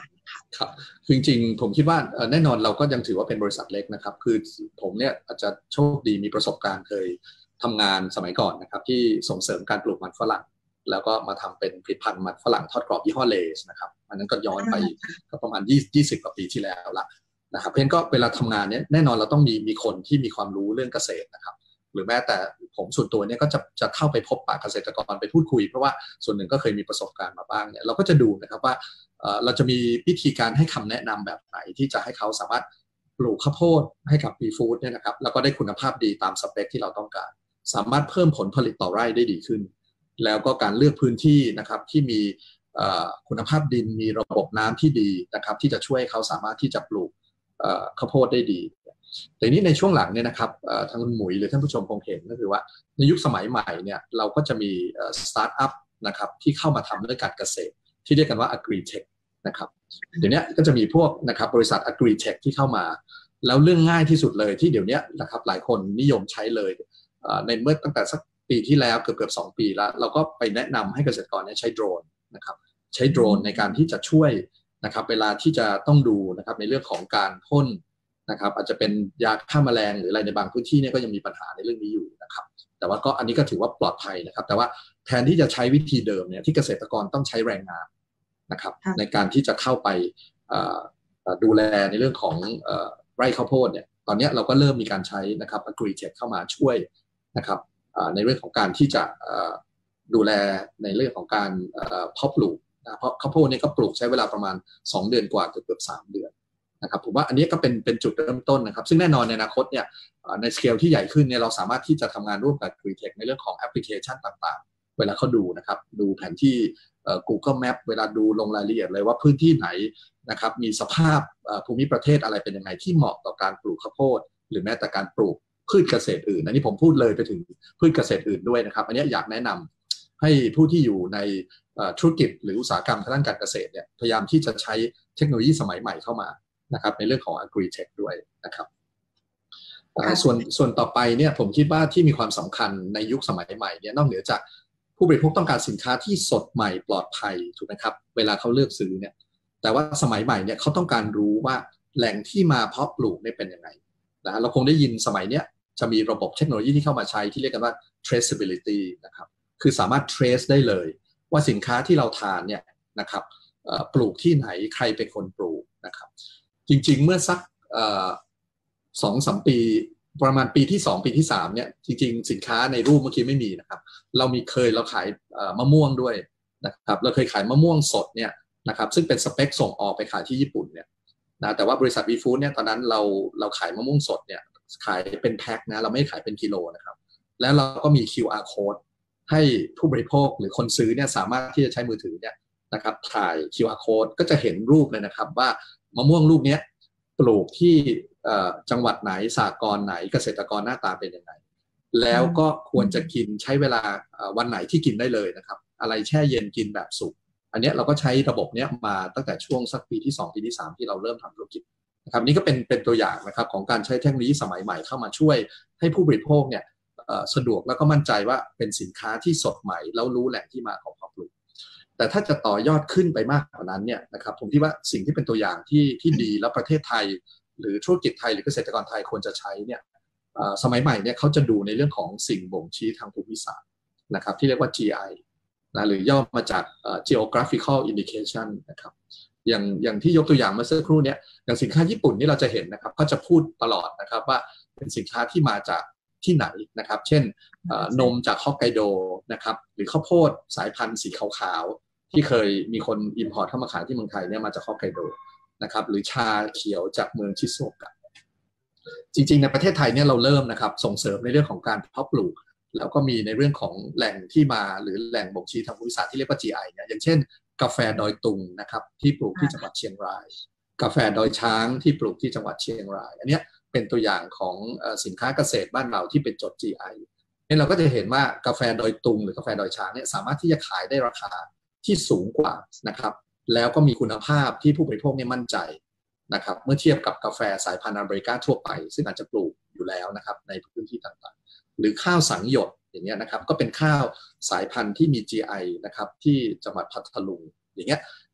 ครับคือจริงๆผมคิดว่าแน่นอนเราก็ยังถือว่าเป็นบริษัทเล็กนะครับคือผมเนี่ยอาจจะโชคดีมีประสบการณ์เคยทำงานสมัยก่อนนะครับที่ส่งเสริมการปลูกมันฝรั่งแล้วก็มาทำเป็นผลิตภัณฑ์มันฝรั่งทอดกรอบยี่ห้อเลสนะครับอันนั้นก็ย้อนไปก็ประมาณยี่สิบกว่าปีที่แล้วละนะครับเพราะฉะนั้นก็เวลาทำงานเนี่ยแน่นอนเราต้องมีมีคนที่มีความรู้เรื่องเกษตรนะครับหรือแม้แต่ผมส่วนตัวเนี่ยก็จะจะเข้าไปพบปะเกษตรกรไปพูดคุยเพราะว่าส่วนหนึ่งก็เคยมีประสบการณ์มาบ้างเนี่ยเราก็จะดูนะครับว่าเราจะมีวิธีการให้คำแนะนำแบบไหนที่จะให้เขาสามารถปลูกข้าวโพดให้กับ Bee Food เนี่ยนะครับแล้วก็ได้คุณภาพดีตามสเปคที่เราต้องการสามารถเพิ่มผลผลิตต่อไร่ได้ดีขึ้นแล้วก็การเลือกพื้นที่นะครับที่มีคุณภาพดินมีระบบน้ำที่ดีนะครับที่จะช่วยเขาสามารถที่จะปลูกข้าวโพดได้ดีแต่นี้ในช่วงหลังเนี่ยนะครับทางคุณหมุยหรือท่านผู้ชมคงเห็นก็คือว่าในยุคสมัยใหม่เนี่ยเราก็จะมีสตาร์ทอัพนะครับที่เข้ามาทำเรื่องการเกษตรที่เรียกกันว่า Agri-Tech นะครับเดี๋ยวนี้ก็จะมีพวกนะครับบริษัท Agri-Tech ที่เข้ามาแล้วเรื่องง่ายที่สุดเลยที่เดี๋ยวนี้นะครับหลายคนนิยมใช้เลยในเมื่อตั้งแต่สักปีที่แล้วเกือบเกือบสองปีแล้วเราก็ไปแนะนำให้เกษตรกรใช้โดรนนะครับใช้โดรนในการที่จะช่วยนะครับเวลาที่จะต้องดูนะครับในเรื่องของการพ่นนะครับอาจจะเป็นยาฆ่าแมลงหรืออะไรในบางพื้นที่เนี่ยก็ยังมีปัญหาในเรื่องนี้อยู่นะครับแต่ว่าก็อันนี้ก็ถือว่าปลอดภัยนะครับแต่ว่าแทนที่จะใช้วิธีเดิมเนี่ยที่เกษตรกรต้องใช้แรงงานนะครับในการที่จะเข้าไปดูแลในเรื่องของไร่ข้าวโพดเนี่ยตอนนี้เราก็เริ่มมีการใช้นะครับ Agri-Tech เข้ามาช่วยนะครับในเรื่องของการที่จะดูแลในเรื่องของการเพาะปลูกนะเพราะข้าวโพดเนี่ยก็ปลูกใช้เวลาประมาณสองเดือนกว่าเกือบสามเดือนนะครับผมว่าอันนี้ก็เป็นเป็นจุดเริ่มต้นนะครับซึ่งแน่นอนในอนาคตเนี่ยในสเกลที่ใหญ่ขึ้นเนี่ยเราสามารถที่จะทำงานร่วมกับ Agri-Tech ในเรื่องของแอปพลิเคชันต่างๆเวลาเขาดูนะครับดูแผนที่ Google Map เวลาดูลงรายละเอียดเลยว่าพื้นที่ไหนนะครับมีสภาพภูมิประเทศอะไรเป็นยังไงที่เหมาะต่อการปลูกข้าวโพดหรือแม้แต่การปลูกพืชเกษตรอื่นอันนี้ผมพูดเลยไปถึงพืชเกษตรอื่นด้วยนะครับอันนี้อยากแนะนำให้ผู้ที่อยู่ในธุรกิจหรืออุตสาหกรรมทางด้านการเกษตรเนี่ยพยายามที่จะใช้เทคโนโลยีสมัยใหม่เข้ามานะครับในเรื่องของ Agri-Tech ด้วยนะครับส่วนส่วนต่อไปเนี่ยผมคิดว่าที่มีความสำคัญในยุคสมัยใหม่เนี่ยนอกเหนือจากผู้บริโภคต้องการสินค้าที่สดใหม่ปลอดภัยถูกไหมครับเวลาเขาเลือกซื้อเนี่ยแต่ว่าสมัยใหม่เนี่ยเขาต้องการรู้ว่าแหล่งที่มาเพาะปลูกเนี่ยเป็นยังไงนะเราคงได้ยินสมัยเนี้ยจะมีระบบเทคโนโลยีที่เข้ามาใช้ที่เรียกกันว่า traceability นะครับคือสามารถ trace ได้เลยว่าสินค้าที่เราทานเนี่ยนะครับปลูกที่ไหนใครเป็นคนปลูกนะครับจริงๆเมื่อสักสองสามปีประมาณปีที่สองปีที่สามเนี่ยจริงๆสินค้าในรูปเมื่อกี้ไม่มีนะครับเรามีเคยเราขายมะม่วงด้วยนะครับเราเคยขายมะม่วงสดเนี่ยนะครับซึ่งเป็นสเปคส่งออกไปขายที่ญี่ปุ่นเนี่ยนะแต่ว่าบริษัท Bee Food เนี่ยตอนนั้นเราเราขายมะม่วงสดเนี่ยขายเป็นแพ็คนะเราไม่ขายเป็นกิโลนะครับแล้วเราก็มี คิว อาร์ code ให้ผู้บริโภคหรือคนซื้อเนี่ยสามารถที่จะใช้มือถือเนี่ยนะครับถ่าย คิว อาร์ code ก็จะเห็นรูปเลยนะครับว่ามะม่วงลูกนี้ปลูกที่จังหวัดไหนสหกรณ์ไหนเกษตรกรหน้าตาเป็นยังไงแล้วก็ควรจะกินใช้เวลาวันไหนที่กินได้เลยนะครับอะไรแช่เย็นกินแบบสุกอันนี้เราก็ใช้ระบบนี้มาตั้งแต่ช่วงสักปีที่สองปีที่สามที่เราเริ่มทำธุรกิจนะครับนี่ก็เป็นเป็นตัวอย่างนะครับของการใช้เทคโนโลยีสมัยใหม่เข้ามาช่วยให้ผู้บริโภคเนี่ยสะดวกแล้วก็มั่นใจว่าเป็นสินค้าที่สดใหม่แล้วรู้แหล่งที่มาของเพาะปลูกแต่ถ้าจะต่อยอดขึ้นไปมากกว่านั้นเนี่ยนะครับผมคิดว่าสิ่งที่เป็นตัวอย่างที่ที่ดีแล้วประเทศไทยหรือธุรกิจไทยหรือเกษตรกรไทยควรจะใช้เนี่ยสมัยใหม่เนี่ยเขาจะดูในเรื่องของสิ่งบ่งชี้ทางภูมิศาสตร์นะครับที่เรียกว่า จี ไอ นะหรือย่อมาจาก geographical indication นะครับอย่างอย่างที่ยกตัวอย่างเมื่อสักครู่เนี้ยอย่างสินค้าญี่ปุ่นนี่เราจะเห็นนะครับก็จะพูดตลอดนะครับว่าเป็นสินค้าที่มาจากที่ไหนนะครับเช่นนมจากฮอกไกโดนะครับหรือข้าวโพดสายพันธุ์สีขาวๆที่เคยมีคนอิมพอร์ตเข้ามาขายที่เมืองไทยเนี่ยมาจากฮอกไกโดนะครับหรือชาเขียวจากเมืองชิโซกะจริงๆในประเทศไทยเนี่ยเราเริ่มนะครับส่งเสริมในเรื่องของการเพาะปลูกแล้วก็มีในเรื่องของแหล่งที่มาหรือแหล่งบ่งชี้ทางภูมิศาสตร์ที่เรียกว่า จี ไอ เนี่ยอย่างเช่นกาแฟดอยตุงนะครับที่ปลูกที่จังหวัดเชียงรายกาแฟดอยช้างที่ปลูกที่จังหวัดเชียงรายอันนี้เป็นตัวอย่างของสินค้าเกษตรบ้านเราที่เป็นจด จี ไอ เนี่ยเราก็จะเห็นว่ากาแฟดอยตุงหรือกาแฟดอยช้างเนี่ยสามารถที่จะขายได้ราคาที่สูงกว่านะครับแล้วก็มีคุณภาพที่ผู้บริโภคเนี่ยมั่นใจนะครับเมื่อเทียบกับกาแฟสายพันธุ์อเมริกาทั่วไปซึ่งอาจจะปลูกอยู่แล้วนะครับในพื้นที่ต่างๆหรือข้าวสังหยดอย่างเงี้ยนะครับก็เป็นข้าวสายพันธุ์ที่มี จี ไอ นะครับที่จังหวัดพัทลุงอย่างเงี้ย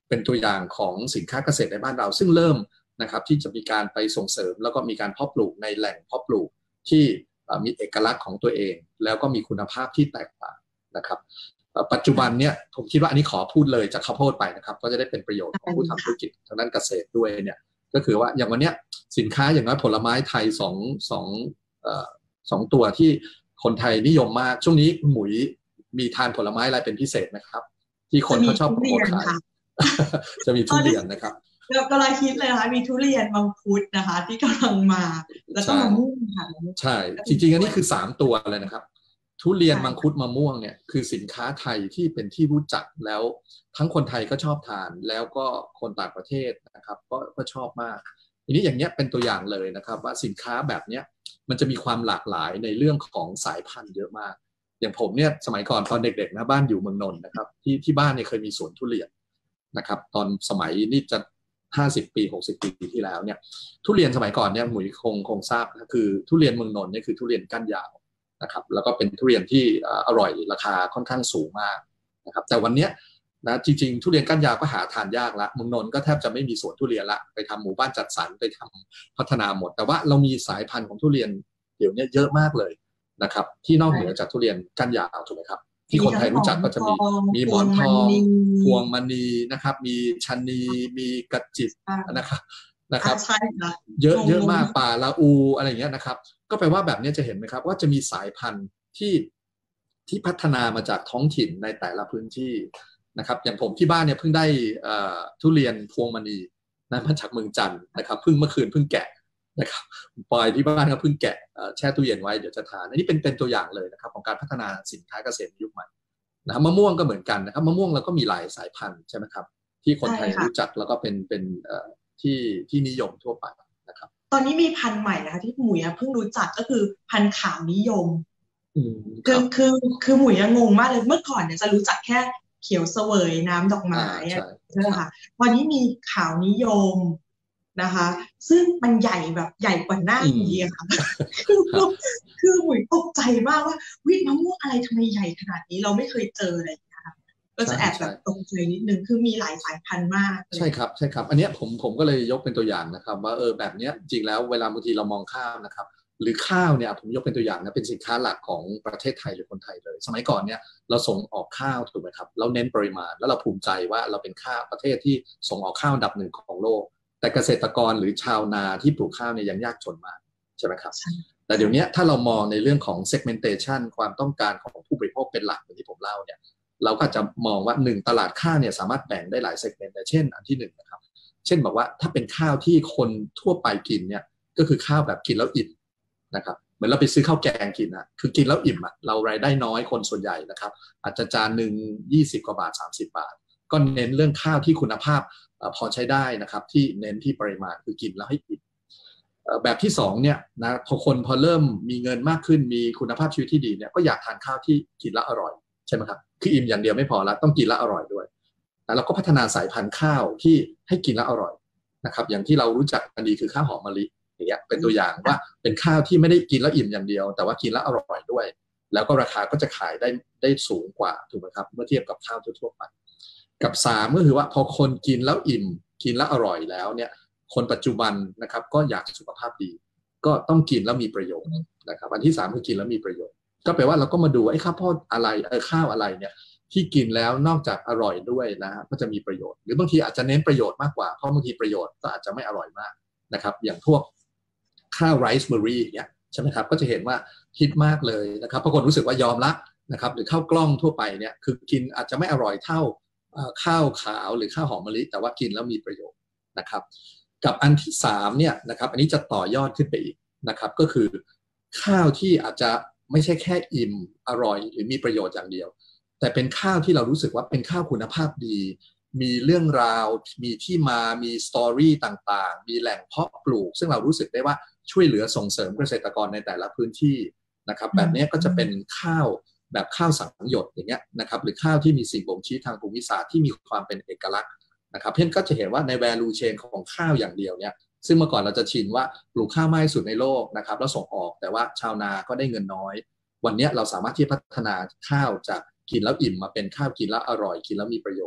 เป็นตัวอย่างของสินค้าเกษตรในบ้านเราซึ่งเริ่มนะครับที่จะมีการไปส่งเสริมแล้วก็มีการเพาะปลูกในแหล่งเพาะปลูกที่มีเอกลักษณ์ของตัวเองแล้วก็มีคุณภาพที่แตกต่างนะครับปัจจุบันเนี่ยผมคิดว่าอันนี้ขอพูดเลยจากข้าวโพดไปนะครับก็จะได้เป็นประโยชน์ของผู้ทำธุรกิจทางด้านเกษตรด้วยเนี่ยก็คือว่าอย่างวันนี้สินค้าอย่างน้อยผลไม้ไทยสองสองเอ่อสองตัวที่คนไทยนิยมมากช่วงนี้หมุยมีทานผลไม้อะไรเป็นพิเศษนะครับที่คนเขาชอบโปรโมทขายจะมีทุเรียนนะครับกำลังคิดเลยนะคะมีทุเรียนมังคุดนะคะที่กำลังมาแล้วก็มะม่วงค่ะใช่จริงๆอันนี้คือสามตัวเลยนะครับทุเรียนมังคุดมะม่วงเนี่ยคือสินค้าไทยที่เป็นที่รู้จักแล้วทั้งคนไทยก็ชอบทานแล้วก็คนต่างประเทศนะครับก็ก็ชอบมากทีนี้อย่างเนี้ยเป็นตัวอย่างเลยนะครับว่าสินค้าแบบเนี้ยมันจะมีความหลากหลายในเรื่องของสายพันธุ์เยอะมากอย่างผมเนี่ยสมัยก่อนตอนเด็กๆนะบ้านอยู่เมืองนนท์นะครับที่ที่บ้านเนี่ยเคยมีสวนทุเรียนนะครับตอนสมัยนี่จะห้าสิบปีหกสิบปีที่แล้วเนี่ยทุเรียนสมัยก่อนเนี่ยหมุยคงคงทราบนะคือทุเรียนเมืองนนท์เนี่ยคือทุเรียนก้านยาวนะครับแล้วก็เป็นทุเรียนที่อร่อยราคาค่อนข้างสูงมากนะครับแต่วันนี้นะจริงๆทุเรียนก้านยาวก็หาทานยากละเมืองนนท์ก็แทบจะไม่มีสวนทุเรียนละไปทำหมู่บ้านจัดสรรไปทำพัฒนาหมดแต่ว่าเรามีสายพันธุ์ของทุเรียนเดี๋ยวนี้เยอะมากเลยนะครับที่นอกเหนือจากทุเรียนก้านยาวถูกไหมครับที่คนไทยรู้จักก็จะมีมีหมอนทองพวงมณีนะครับมีชะนีมีกระจิบนะครับนะครับเยอะเยอะมากป่าละอูอะไรอย่างเงี้ยนะครับก็แปลว่าแบบนี้จะเห็นไหมครับว่าจะมีสายพันธุ์ที่ที่พัฒนามาจากท้องถิ่นในแต่ละพื้นที่นะครับอย่างผมที่บ้านเนี่ยเพิ่งได้ทุเรียนพวงมณีนะมาจากเมืองจันทร์นะครับเพิ่งเมื่อคืนเพิ่งแกะนะครับปอยที่บ้านก็เพิ่งแกะแช่ตู้เย็นไว้เดี๋ยวจะทานอันนี้เป็นเป็นตัวอย่างเลยนะครับของการพัฒนาสินค้าเกษตรยุคใหม่นะมะม่วงก็เหมือนกันนะครับมะม่วงเราก็มีหลายสายพันธุ์ใช่ไหมครับที่คนไทยรู้จักแล้วก็เป็นเป็นที่ที่นิยมทั่วไปนะครับตอนนี้มีพันธุ์ใหม่นะคะที่หมุยเพิ่งรู้จักก็คือพันธุ์ขาวนิยมคือคือคือหมุยงงมากเลยเมื่อก่อนเนี่ยจะรู้จักแค่เขียวเสวยน้ำดอกไม้ใช่ไหมคะตอนนี้มีขาวนิยมนะคะซึ่งมันใหญ่แบบใหญ่กว่าหน้าหมุยค่ะคือคือหมุยตกใจมากว่าวิมะม่วงอะไรทำไมใหญ่ขนาดนี้เราไม่เคยเจออะไรอย่างเงี้ยค่ะก็จะแอบแบบตกใจนิดนึงคือมีหลายสายพันธุ์มากใช่ครับใช่ครับอันนี้ผมผมก็เลยยกเป็นตัวอย่างนะครับว่าเออแบบนี้จริงแล้วเวลาบางทีเรามองข้ามนะครับหรือข้าวเนี่ยผมยกเป็นตัวอย่างนะเป็นสินค้าหลักของประเทศไทยหรือคนไทยเลยสมัยก่อนเนี่ยเราส่งออกข้าวถูกไหมครับเราเน้นปริมาณแล้วเราภูมิใจว่าเราเป็นข้าวประเทศที่ส่งออกข้าวอันดับหนึ่งของโลกแต่เกษตรกรหรือชาวนาที่ปลูกข้าวเนี่ยยังยากจนมากใช่ไหมครับแต่เดี๋ยวนี้ถ้าเรามองในเรื่องของ segmentation ความต้องการของผู้บริโภคเป็นหลักอย่างที่ผมเล่าเนี่ยเราก็จะมองว่าหนึ่งตลาดข้าวเนี่ยสามารถแบ่งได้หลาย segment แต่เช่นอันที่หนึ่งนะครับเช่นบอกว่าถ้าเป็นข้าวที่คนทั่วไปกินเนี่ยก็คือข้าวแบบกินแล้วอิ่มนะครับเหมือนเราไปซื้อข้าวแกงกินนะคือกินแล้วอิ่มอ่ะเรารายได้น้อยคนส่วนใหญ่นะครับอาจจะจานหนึ่งยี่สิบกว่าบาทสามสิบบาทก็เน้นเรื่องข้าวที่คุณภาพพอใช้ได้นะครับที่เน้นที่ปริมาณคือกินแล้วให้อิ่มแบบที่สองเนี่ยนะพอคนพอเริ่มมีเงินมากขึ้นมีคุณภาพชีวิตที่ดีเนี่ยก็อยากทานข้าวที่กินแล้วอร่อยใช่ไหมครับคืออิ่มอย่างเดียวไม่พอแล้วต้องกินแล้วอร่อยด้วยแล้วเราก็พัฒนาสายพันธุ์ข้าวที่ให้กินแล้วอร่อยนะครับอย่างที่เรารู้จักกันดีคือข้าวหอมมะลิอย่างเงี้ยเป็นตัวอย่างว่าเป็นข้าวที่ไม่ได้กินแล้วอิ่มอย่างเดียวแต่ว่ากินแล้วอร่อยด้วยแล้วก็ราคาก็จะขายได้ได้สูงกว่าถูกไหมครับเมื่อเทียบกับข้าวทั่วไปกับสามก็คือว่าพอคนกินแล้วอิ่มกินแล้วอร่อยแล้วเนี่ยคนปัจจุบันนะครับก็อยากสุขภาพดีก็ต้องกินแล้วมีประโยชน์นะครับอันที่สามคือกินแล้วมีประโยชน์ก็แปลว่าเราก็มาดูไอ้ข้าวโพดอะไรเออข้าวอะไรเนี่ยที่กินแล้วนอกจากอร่อยด้วยนะก็จะมีประโยชน์หรือบางทีอาจจะเน้นประโยชน์มากกว่าเพราะบางทีประโยชน์ก็อาจจะไม่อร่อยมากนะครับอย่างพวกข้าวไรซ์เบอร์รี่เนี่ยใช่ไหมครับก็จะเห็นว่าฮิตมากเลยนะครับบางคนรู้สึกว่ายอมละนะครับหรือข้าวกล้องทั่วไปเนี่ยคือกินอาจจะไม่อร่อยเท่าข้าวขาวหรือข้าวหอมมะลิแต่ว่ากินแล้วมีประโยชน์นะครับกับอันที่สามเนี่ยนะครับอันนี้จะต่อยอดขึ้นไปอีกนะครับก็คือข้าวที่อาจจะไม่ใช่แค่อิ่มอร่อยหรือมีประโยชน์อย่างเดียวแต่เป็นข้าวที่เรารู้สึกว่าเป็นข้าวคุณภาพดีมีเรื่องราวมีที่มามีสตอรี่ต่างๆมีแหล่งเพาะปลูกซึ่งเรารู้สึกได้ว่าช่วยเหลือส่งเสริมเกษตรกรในแต่ละพื้นที่นะครับแบบนี้ก็จะเป็นข้าวแบบข้าวสังหยดอย่างเงี้ยนะครับหรือข้าวที่มีสิ่งบ่งชี้ทางภูมิศาสตร์ที่มีความเป็นเอกลักษณ์นะครับเพื่อนก็จะเห็นว่าใน value chain ของข้าวอย่างเดียวเนี่ยซึ่งเมื่อก่อนเราจะชินว่าปลูกข้าวมากที่สุดในโลกนะครับแล้วส่งออกแต่ว่าชาวนาก็ได้เงินน้อยวันนี้เราสามารถที่พัฒนาข้าวจากกินแล้วอิ่มมาเป็นข้าวกินแล้วอร่อยกินแล้วมีประโยชน์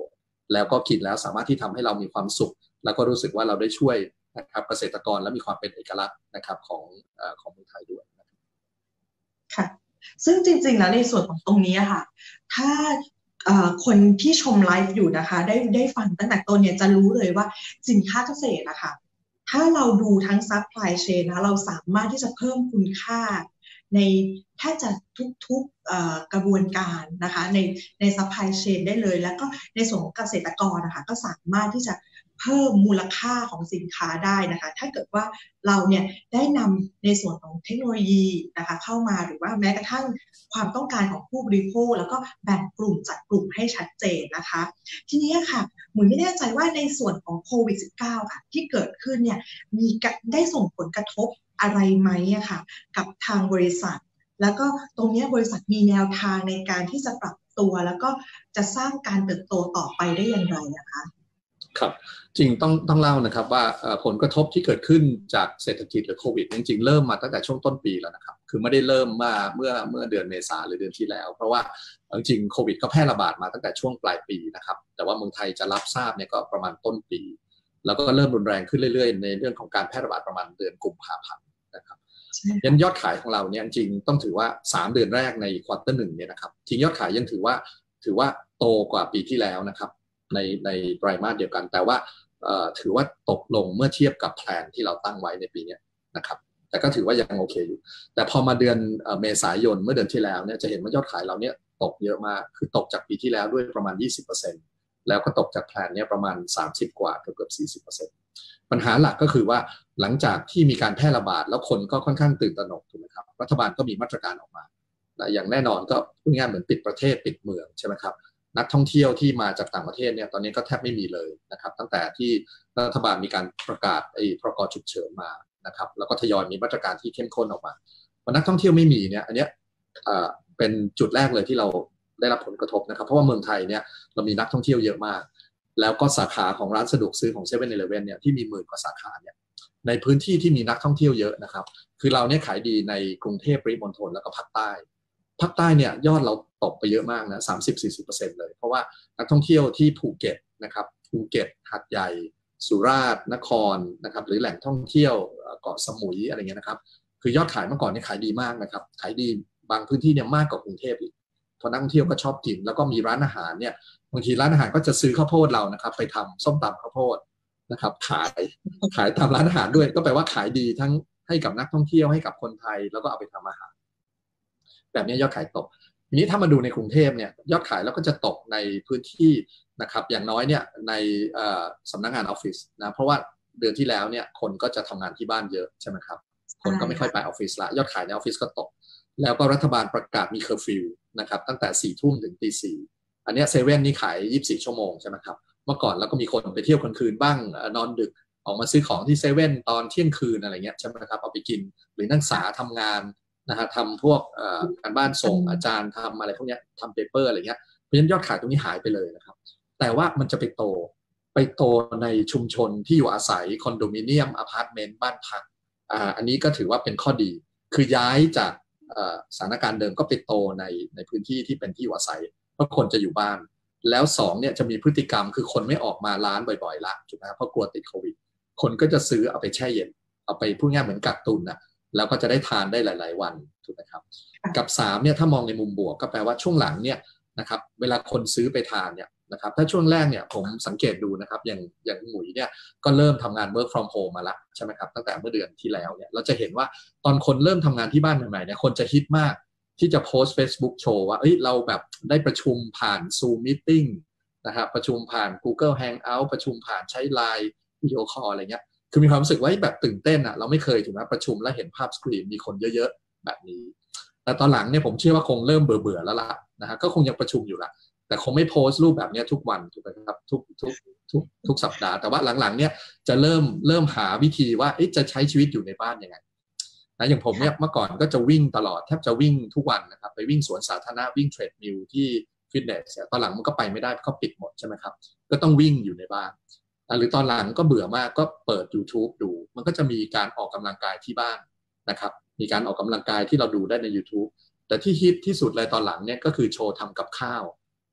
แล้วก็กินแล้วสามารถที่ทำให้เรามีความสุขแล้วก็รู้สึกว่าเราได้ช่วยนะครับเกษตรกรและมีความเป็นเอกลักษณ์นะครับของเอ่อของเมืองไทยด้วยค่ะซึ่งจริงๆแล้วในส่วนของตรงนี้ค่ะถ้าคนที่ชมไลฟ์อยู่นะคะได้ได้ฟังตั้งแต่ต้นเนี่ยจะรู้เลยว่าสินค้าเกษตรนะคะถ้าเราดูทั้งซัพพลายเชนนะเราสามารถที่จะเพิ่มคุณค่าในแทบจะทุกๆกระบวนการนะคะในในซัพพลายเชนได้เลยแล้วก็ในส่วนของเกษตรกรนะคะก็สามารถที่จะเพิ่มมูลค่าของสินค้าได้นะคะถ้าเกิดว่าเราเนี่ยได้นำในส่วนของเทคโนโลยีนะคะเข้ามาหรือว่าแม้กระทั่งความต้องการของผู้บริโภคแล้วก็แบ่งกลุ่มจัดกลุ่มให้ชัดเจนนะคะทีนี้ค่ะหมุนไม่แน่ใจว่าในส่วนของโควิด สิบเก้า ค่ะที่เกิดขึ้นเนี่ยมีได้ส่งผลกระทบอะไรไหมอะค่ะกับทางบริษัทแล้วก็ตรงนี้บริษัทมีแนวทางในการที่จะปรับตัวแล้วก็จะสร้างการเติบโตต่อไปได้อย่างไรนะคะครับจริงต้องต้องเล่านะครับว่าผลกระทบที่เกิดขึ้นจากเศรษฐกิจหรือโควิดจริงๆเริ่มมาตั้งแต่ช่วงต้นปีแล้วนะครับคือไม่ได้เริ่มมาเมื่อเมื่อเดือนเมษาหรือเดือนที่แล้วเพราะว่าจริงๆโควิดก็แพร่ระบาดมาตั้งแต่ช่วงปลายปีนะครับแต่ว่าเมืองไทยจะรับทราบเนี่ยก็ประมาณต้นปีแล้วก็เริ่มรุนแรงขึ้นเรื่อยๆในเรื่องของการแพร่ระบาดประมาณเดือนกุมภาพันธ์นะครับยันยอดขายของเราเนี่ยจริงๆต้องถือว่าสามเดือนแรกในควอเตอร์หนึ่งเนี่ยนะครับจริงยอดขายยังถือว่าถือว่าโตกว่าปีที่แล้วนะครับในในไตรมาสเดียวกันแต่ว่าถือว่าตกลงเมื่อเทียบกับแผนที่เราตั้งไว้ในปีนี้นะครับแต่ก็ถือว่ายังโอเคอยู่แต่พอมาเดือนเมษายนเมื่อเดือนที่แล้วเนี่ยจะเห็นว่ายอดขายเราเนี่ยตกเยอะมากคือตกจากปีที่แล้วด้วยประมาณ ยี่สิบเปอร์เซ็นต์ แล้วก็ตกจากแผนเนี่ยประมาณสามสิบกว่าเกือบเกือบ สี่สิบเปอร์เซ็นต์ ปัญหาหลักก็คือว่าหลังจากที่มีการแพร่ระบาดแล้วคนก็ค่อนข้างตื่นตระหนกถูกไหมครับรัฐบาลก็มีมาตรการออกมาอย่างแน่นอนก็พูดง่ายเหมือนปิดประเทศปิดเมืองใช่ไหมครับนักท่องเที่ยวที่มาจากต่างประเทศเนี่ยตอนนี้ก็แทบไม่มีเลยนะครับตั้งแต่ที่รัฐบาลมีการประกาศไอ้พรกฉุกเฉินมานะครับแล้วก็ทยอยมีมาตรการที่เข้มข้นออกมาพอนักท่องเที่ยวไม่มีเนี่ยอันเนี้ยเป็นจุดแรกเลยที่เราได้รับผลกระทบนะครับเพราะว่าเมืองไทยเนี่ยเรามีนักท่องเที่ยวเยอะมากแล้วก็สาขาของร้านสะดวกซื้อของ เซเว่น อีเลฟเว่น เนี่ยที่มีหมื่นกว่าสาขาเนี่ยในพื้นที่ที่มีนักท่องเที่ยวเยอะนะครับคือเราเนี่ยขายดีในกรุงเทพปริมณฑลแล้วก็ภาคใต้ภาคใต้เนี่ยยอดเราตกไปเยอะมากนะ สามสิบถึงสี่สิบเปอร์เซ็นต์ เลยเพราะว่านักท่องเที่ยวที่ภูเก็ตนะครับภูเก็ตหาดใหญ่สุราษฎร์นครนะครับหรือแหล่งท่องเที่ยวเกาะสมุยอะไรเงี้ยนะครับคือยอดขายเมื่อก่อนเนี่ยขายดีมากนะครับขายดีบางพื้นที่เนี่ยมากกว่ากรุงเทพอีกเพราะนักท่องเที่ยวก็ชอบกินแล้วก็มีร้านอาหารเนี่ยบางทีร้านอาหารก็จะซื้อข้าวโพดเรานะครับไปทำส้มตำข้าวโพดนะครับขายขายตามร้านอาหารด้วยก็แปลว่าขายดีทั้งให้กับนักท่องเที่ยวให้กับคนไทยแล้วก็เอาไปทำอาหารแบบนี้ยอดขายตกทีนี้ถ้ามาดูในกรุงเทพเนี่ยยอดขายแล้วก็จะตกในพื้นที่นะครับอย่างน้อยเนี่ยในสำนักงานออฟฟิศนะเพราะว่าเดือนที่แล้วเนี่ยคนก็จะทำงานที่บ้านเยอะใช่ไหมครับคนก็ไม่ค่อยไปออฟฟิศละยอดขายในออฟฟิศก็ตกแล้วก็รัฐบาลประกาศมีเคอร์ฟิวนะครับตั้งแต่สี่ทุ่มถึงตีสี่อันนี้เซเว่นนี่ขายยี่สิบสี่ชั่วโมงใช่ไหมครับเมื่อก่อนแล้วก็มีคนไปเที่ยวกลางคืนบ้างนอนดึกออกมาซื้อของที่เซเว่นตอนเที่ยงคืนอะไรเงี้ยใช่ไหมครับเอาไปกินหรือนักศึกษาทำงานนะฮะทำพวกการบ้านส่งอาจารย์ทำอะไรพวกนี้ทำเปเปอร์อะไรเงี้ยเพราะฉะนั้นยอดขายตรงนี้หายไปเลยนะครับแต่ว่ามันจะไปโตไปโตในชุมชนที่อยู่อาศัยคอนโดมิเนียมอพาร์ตเมนต์บ้านพักอ่าอันนี้ก็ถือว่าเป็นข้อดีคือย้ายจากสถานการณ์เดิมก็ไปโตในในพื้นที่ที่เป็นที่อยู่อาศัยเพราะคนจะอยู่บ้านแล้วสองเนี่ยจะมีพฤติกรรมคือคนไม่ออกมาร้านบ่อยๆละถูกไหมเพราะกลัวติดโควิดคนก็จะซื้อเอาไปแช่เย็นเอาไปพูดง่ายเหมือนกักตุนนะแล้วก็จะได้ทานได้หลายๆวันถูกไหมครับกับสามเนี่ยถ้ามองในมุมบวกก็แปลว่าช่วงหลังเนี่ยนะครับเวลาคนซื้อไปทานเนี่ยนะครับถ้าช่วงแรกเนี่ยผมสังเกตดูนะครับอย่างอย่างหมุยเนี่ยก็เริ่มทำงาน work from home มาละใช่ไหมครับตั้งแต่เมื่อเดือนที่แล้วเนี่ยเราจะเห็นว่าตอนคนเริ่มทำงานที่บ้านใหม่ๆเนี่ยคนจะฮิตมากที่จะโพสต์ Facebook โชว์ว่าเอ้ยเราแบบได้ประชุมผ่าน Zoom Meeting นะครับประชุมผ่าน Google Hangout ประชุมผ่านใช้ ไลน์ วิดีโอคอลอะไรเงี้ยคือมีความรู้สึกว่าแบบตื่นเต้นอ่ะเราไม่เคยถึงแม้ประชุมแล้วเห็นภาพสกรีนมีคนเยอะๆแบบนี้แต่ตอนหลังเนี่ยผมเชื่อว่าคงเริ่มเบื่อๆแล้วล่ะนะฮะก็คงยังประชุมอยู่ละแต่คงไม่โพสต์รูปแบบนี้ทุกวันถูกไหมครับทุกทุกทุกทุกสัปดาห์แต่ว่าหลังๆเนี่ยจะเริ่มเริ่มหาวิธีว่าจะใช้ชีวิตอยู่ในบ้านยังไงนะอย่างผมเนี่ยเมื่อก่อนก็จะวิ่งตลอดแทบจะวิ่งทุกวันนะครับไปวิ่งสวนสาธารณะวิ่งเทรดมิลที่ฟิตเนสตอนหลังมันก็ไปไม่ได้เพราะเขาปิดหมดใช่ไหมครับก็ต้องวิ่งอยู่ในบ้านหรือตอนหลังก็เบื่อมากก็เปิด YouTube ดูมันก็จะมีการออกกำลังกายที่บ้านนะครับมีการออกกำลังกายที่เราดูได้ใน YouTube แต่ที่ฮิตที่สุดเลยตอนหลังเนี่ยก็คือโชว์ทำกับข้าว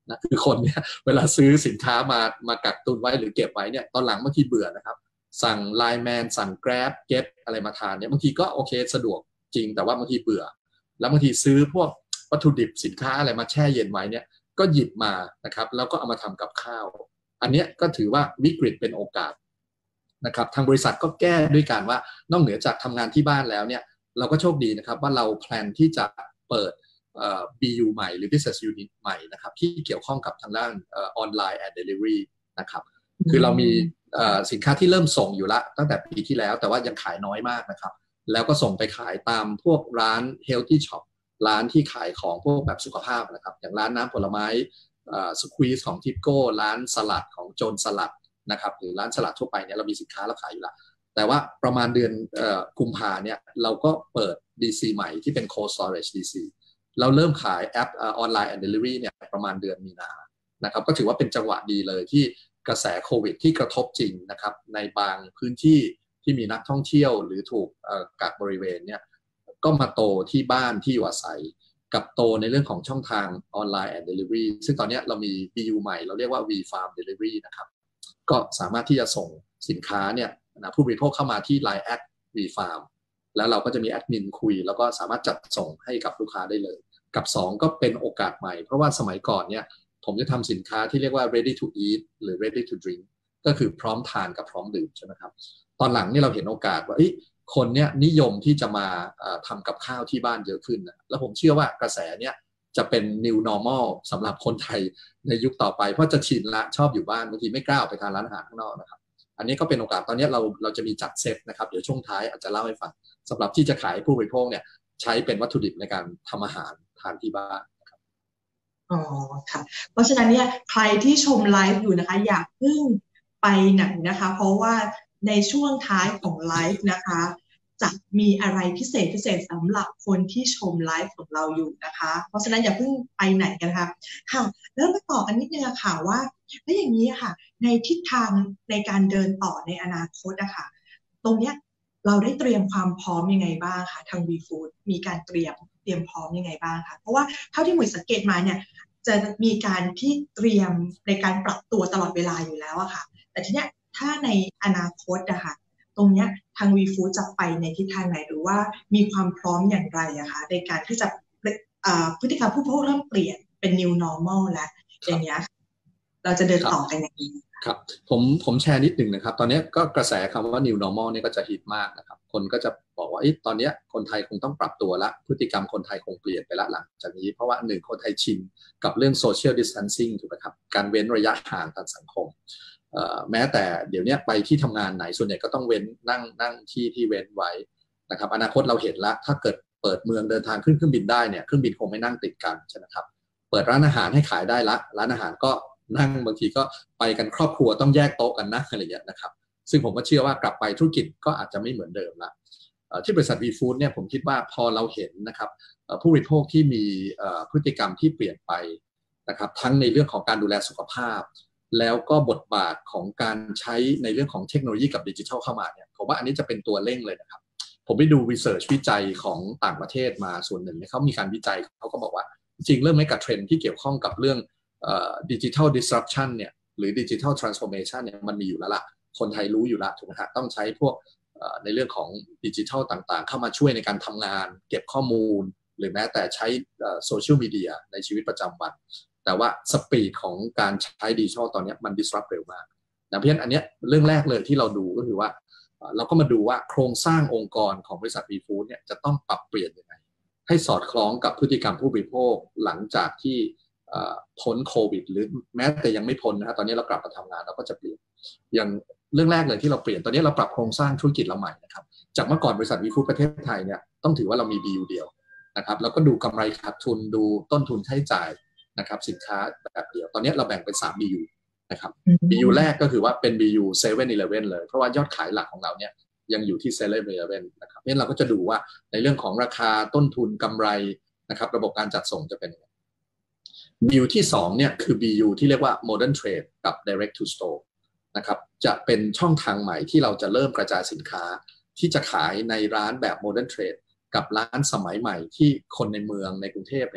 นะคือคนเนี่ยเวลาซื้อสินค้ามามากักตุนไว้หรือเก็บไว้เนี่ยตอนหลังบางทีเบื่อนะครับสั่งไลน์แมนสั่ง Grab เก็ตอะไรมาทานเนี่ยบางทีก็โอเคสะดวกจริงแต่ว่าบางทีเบื่อแล้วบางทีซื้อพวกวัตถุดิบสินค้าอะไรมาแช่เย็นไว้เนี่ยก็หยิบมานะครับแล้วก็เอามาทำกับข้าวอันนี้ก็ถือว่าวิกฤตเป็นโอกาสนะครับทางบริษัทก็แก้ด้วยการว่านอกเหนือจากทำงานที่บ้านแล้วเนี่ยเราก็โชคดีนะครับว่าเราแพลนที่จะเปิด บี ยู ใหม่หรือ Business Unit ใหม่นะครับที่เกี่ยวข้องกับทางด้านออนไลน์ and Delivery นะครับคือเรามีสินค้าที่เริ่มส่งอยู่ละตั้งแต่ปีที่แล้วแต่ว่ายังขายน้อยมากนะครับแล้วก็ส่งไปขายตามพวกร้าน Healthy Shop ร้านที่ขายของพวกแบบสุขภาพนะครับอย่างร้านน้ำผลไม้สควีซของทิปโก้ร้านสลัดของโจนสลัดนะครับหรือร้านสลัดทั่วไปเนี่ยเรามีสินค้าเราขายอยู่ละแต่ว่าประมาณเดือนกุมภาเนี่ยเราก็เปิด ดี ซี ใหม่ที่เป็น Cold Storage ดี ซี เราเริ่มขายแอปออนไลน์ and Delivery เนี่ยประมาณเดือนมีนานะครับก็ถือว่าเป็นจังหวะดีเลยที่กระแสโควิดที่กระทบจริงนะครับในบางพื้นที่ที่มีนักท่องเที่ยวหรือถูกกักบริเวณเนี่ยก็มาโตที่บ้านที่อยู่อาศัยกับโตในเรื่องของช่องทางออนไลน์ and Delivery ซึ่งตอนนี้เรามี บี ยู ใหม่เราเรียกว่า V Farm Delivery นะครับก็สามารถที่จะส่งสินค้าเนี่ยนะผู้บริโภคเข้ามาที่ ไลน์ แอท V Farm แล้วเราก็จะมีแอดมินคุยแล้วก็สามารถจัดส่งให้กับลูกค้าได้เลยกับสองก็เป็นโอกาสใหม่เพราะว่าสมัยก่อนเนี่ยผมจะทำสินค้าที่เรียกว่า ready to eat หรือ ready to drink ก็คือพร้อมทานกับพร้อมดื่มใช่ไหมครับตอนหลังนี่เราเห็นโอกาสว่าคนเนี่ยนิยมที่จะมาทำกับข้าวที่บ้านเยอะขึ้นนะแล้วผมเชื่อว่ากระแสเนี่ยจะเป็น new normal สำหรับคนไทยในยุคต่อไปเพราะจะชินละชอบอยู่บ้านบางทีไม่กล้าออกไปทานร้านอาหารข้างนอกนะครับอันนี้ก็เป็นโอกาสตอนนี้เราเราจะมีจัดเซตนะครับเดี๋ยวช่วงท้ายอาจจะเล่าให้ฟังสำหรับที่จะขายผู้บริโภคเนี่ยใช้เป็นวัตถุดิบในการทำอาหารทานที่บ้านนะครับอ๋อค่ะเพราะฉะนั้นเนี่ยใครที่ชมไลฟ์อยู่นะคะอย่าเพิ่งไปไหนนะคะเพราะว่าในช่วงท้ายของไลฟ์นะคะจะมีอะไรพิเศษพิเศษสำหรับคนที่ชมไลฟ์ของเราอยู่นะคะเพราะฉะนั้นอย่าเพิ่งไปไหนกันค่ะค่ะแล้วมาต่อกันนิดนึงค่ะว่าแล้วอย่างนี้ค่ะในทิศทางในการเดินต่อในอนาคตอะค่ะตรงเนี้ยเราได้เตรียมความพร้อมยังไงบ้างคะทาง VFood มีการเตรียมเตรียมพร้อมยังไงบ้างคะเพราะว่าเท่าที่หมวยสังเกตมาเนี่ยจะมีการที่เตรียมในการปรับตัวตลอดเวลาอยู่แล้วอะค่ะแต่ทีเนี้ยถ้าในอนาคตอะค่ะตรงเนี้ยทาง VFood จะไปในทิศทางไหนหรือว่ามีความพร้อมอย่างไรอะคะในการที่จะพฤติกรรมผู้บริโภคเริ่มเปลี่ยนเป็น new normal แล้วอย่างเงี้ยเราจะเดินต่อกันอย่างนี้ครับผมผมแชร์นิดหนึ่งนะครับตอนนี้ก็กระแสคำว่า new normal เนี่ยก็จะฮิตมากนะครับคนก็จะบอกว่าตอนนี้คนไทยคงต้องปรับตัวละพฤติกรรมคนไทยคงเปลี่ยนไปละหลังจากนี้เพราะว่าหนึ่งคนไทยชินกับเรื่อง social distancing ถูกไหมครับการเว้นระยะห่างทางสังคมแม้แต่เดี๋ยวนี้ไปที่ทำงานไหนส่วนใหญ่ก็ต้องเว้นนั่งนั่งที่ที่เว้นไว้นะครับอนาคตเราเห็นละถ้าเกิดเปิดเมืองเดินทางขึ้นเครื่องบินได้เนี่ยเครื่องบินคงไม่นั่งติดกันใช่ไหมครับเปิดร้านอาหารให้ขายได้ละร้านอาหารก็นั่งบางทีก็ไปกันครอบครัวต้องแยกโต๊ะกันนะอะไรอย่างเงี้ยนะครับซึ่งผมก็เชื่อว่ากลับไปธุรกิจก็อาจจะไม่เหมือนเดิมละที่บริษัท VFood เนี่ยผมคิดว่าพอเราเห็นนะครับผู้บริโภคที่มีพฤติกรรมที่เปลี่ยนไปนะครับทั้งในเรื่องของการดูแลสุขภาพแล้วก็บทบาทของการใช้ในเรื่องของเทคโนโลยีกับดิจิทัลเข้ามาเนี่ยผมว่าอันนี้จะเป็นตัวเร่งเลยนะครับผมไปดูรีเสิร์ชวิจัยของต่างประเทศมาส่วนหนึ่งเขามีการวิจัยเขาก็บอกว่าจริงเรื่องไม่กับเทรนด์ที่เกี่ยวข้องกับเรื่องดิจิทัล disruption เนี่ยหรือดิจิทัล transformation เนี่ยมันมีอยู่แล้วล่ะคนไทยรู้อยู่แล้วถูกไหมฮะต้องใช้พวกในเรื่องของดิจิทัลต่างๆเข้ามาช่วยในการทำงานเก็บข้อมูลหรือแม้แต่ใช้โซเชียลมีเดียในชีวิตประจำวันแต่ว่าสปีดของการใช้ดิจิทัลตอนนี้มัน disrupt เร็วมากนะเพราะฉะนั้นอันนี้เรื่องแรกเลยที่เราดูก็คือว่าเราก็มาดูว่าโครงสร้างองค์กรของบริษัท VFood เนี่ยจะต้องปรับเปลี่ยนยังไงให้สอดคล้องกับพฤติกรรมผู้บริโภคหลังจากที่พ้นโควิดหรือแม้แต่ยังไม่พ้นนะตอนนี้เรากลับมาทำงานเราก็จะเปลี่ยนอย่างเรื่องแรกเลยที่เราเปลี่ยนตอนนี้เราปรับโครงสร้างธุรกิจเราใหม่นะครับจากเมื่อก่อนบริษัท VFood ประเทศไทยเนี่ยต้องถือว่าเรามี บี ยู เดียวนะครับแล้วก็ดูกำไรขาดทุนดูต้นทุนค่าใช้จ่ายนะครับสินค้าแบบเดียวตอนนี้เราแบ่งเป็นสาม บี ยู นะครับ บี ยู แรกก็คือว่าเป็น บี ยู เซเว่น อีเลฟเว่น เลยเพราะว่ายอดขายหลักของเราเนี่ยยังอยู่ที่ เซเว่น อีเลฟเว่น นะครับเพราะฉะนั้นเราก็จะดูว่าในเรื่องของราคาต้นทุนกำไรนะครับระบบการจัดส่งจะเป็นยังไง บี ยู ที่สองเนี่ยคือ บี ยู ที่เรียกว่า Modern Trade กับ Direct to Store นะครับจะเป็นช่องทางใหม่ที่เราจะเริ่มกระจายสินค้าที่จะขายในร้านแบบ Modern Trade กับร้านสมัยใหม่ที่คนในเมืองในกรุงเทพเนี่ย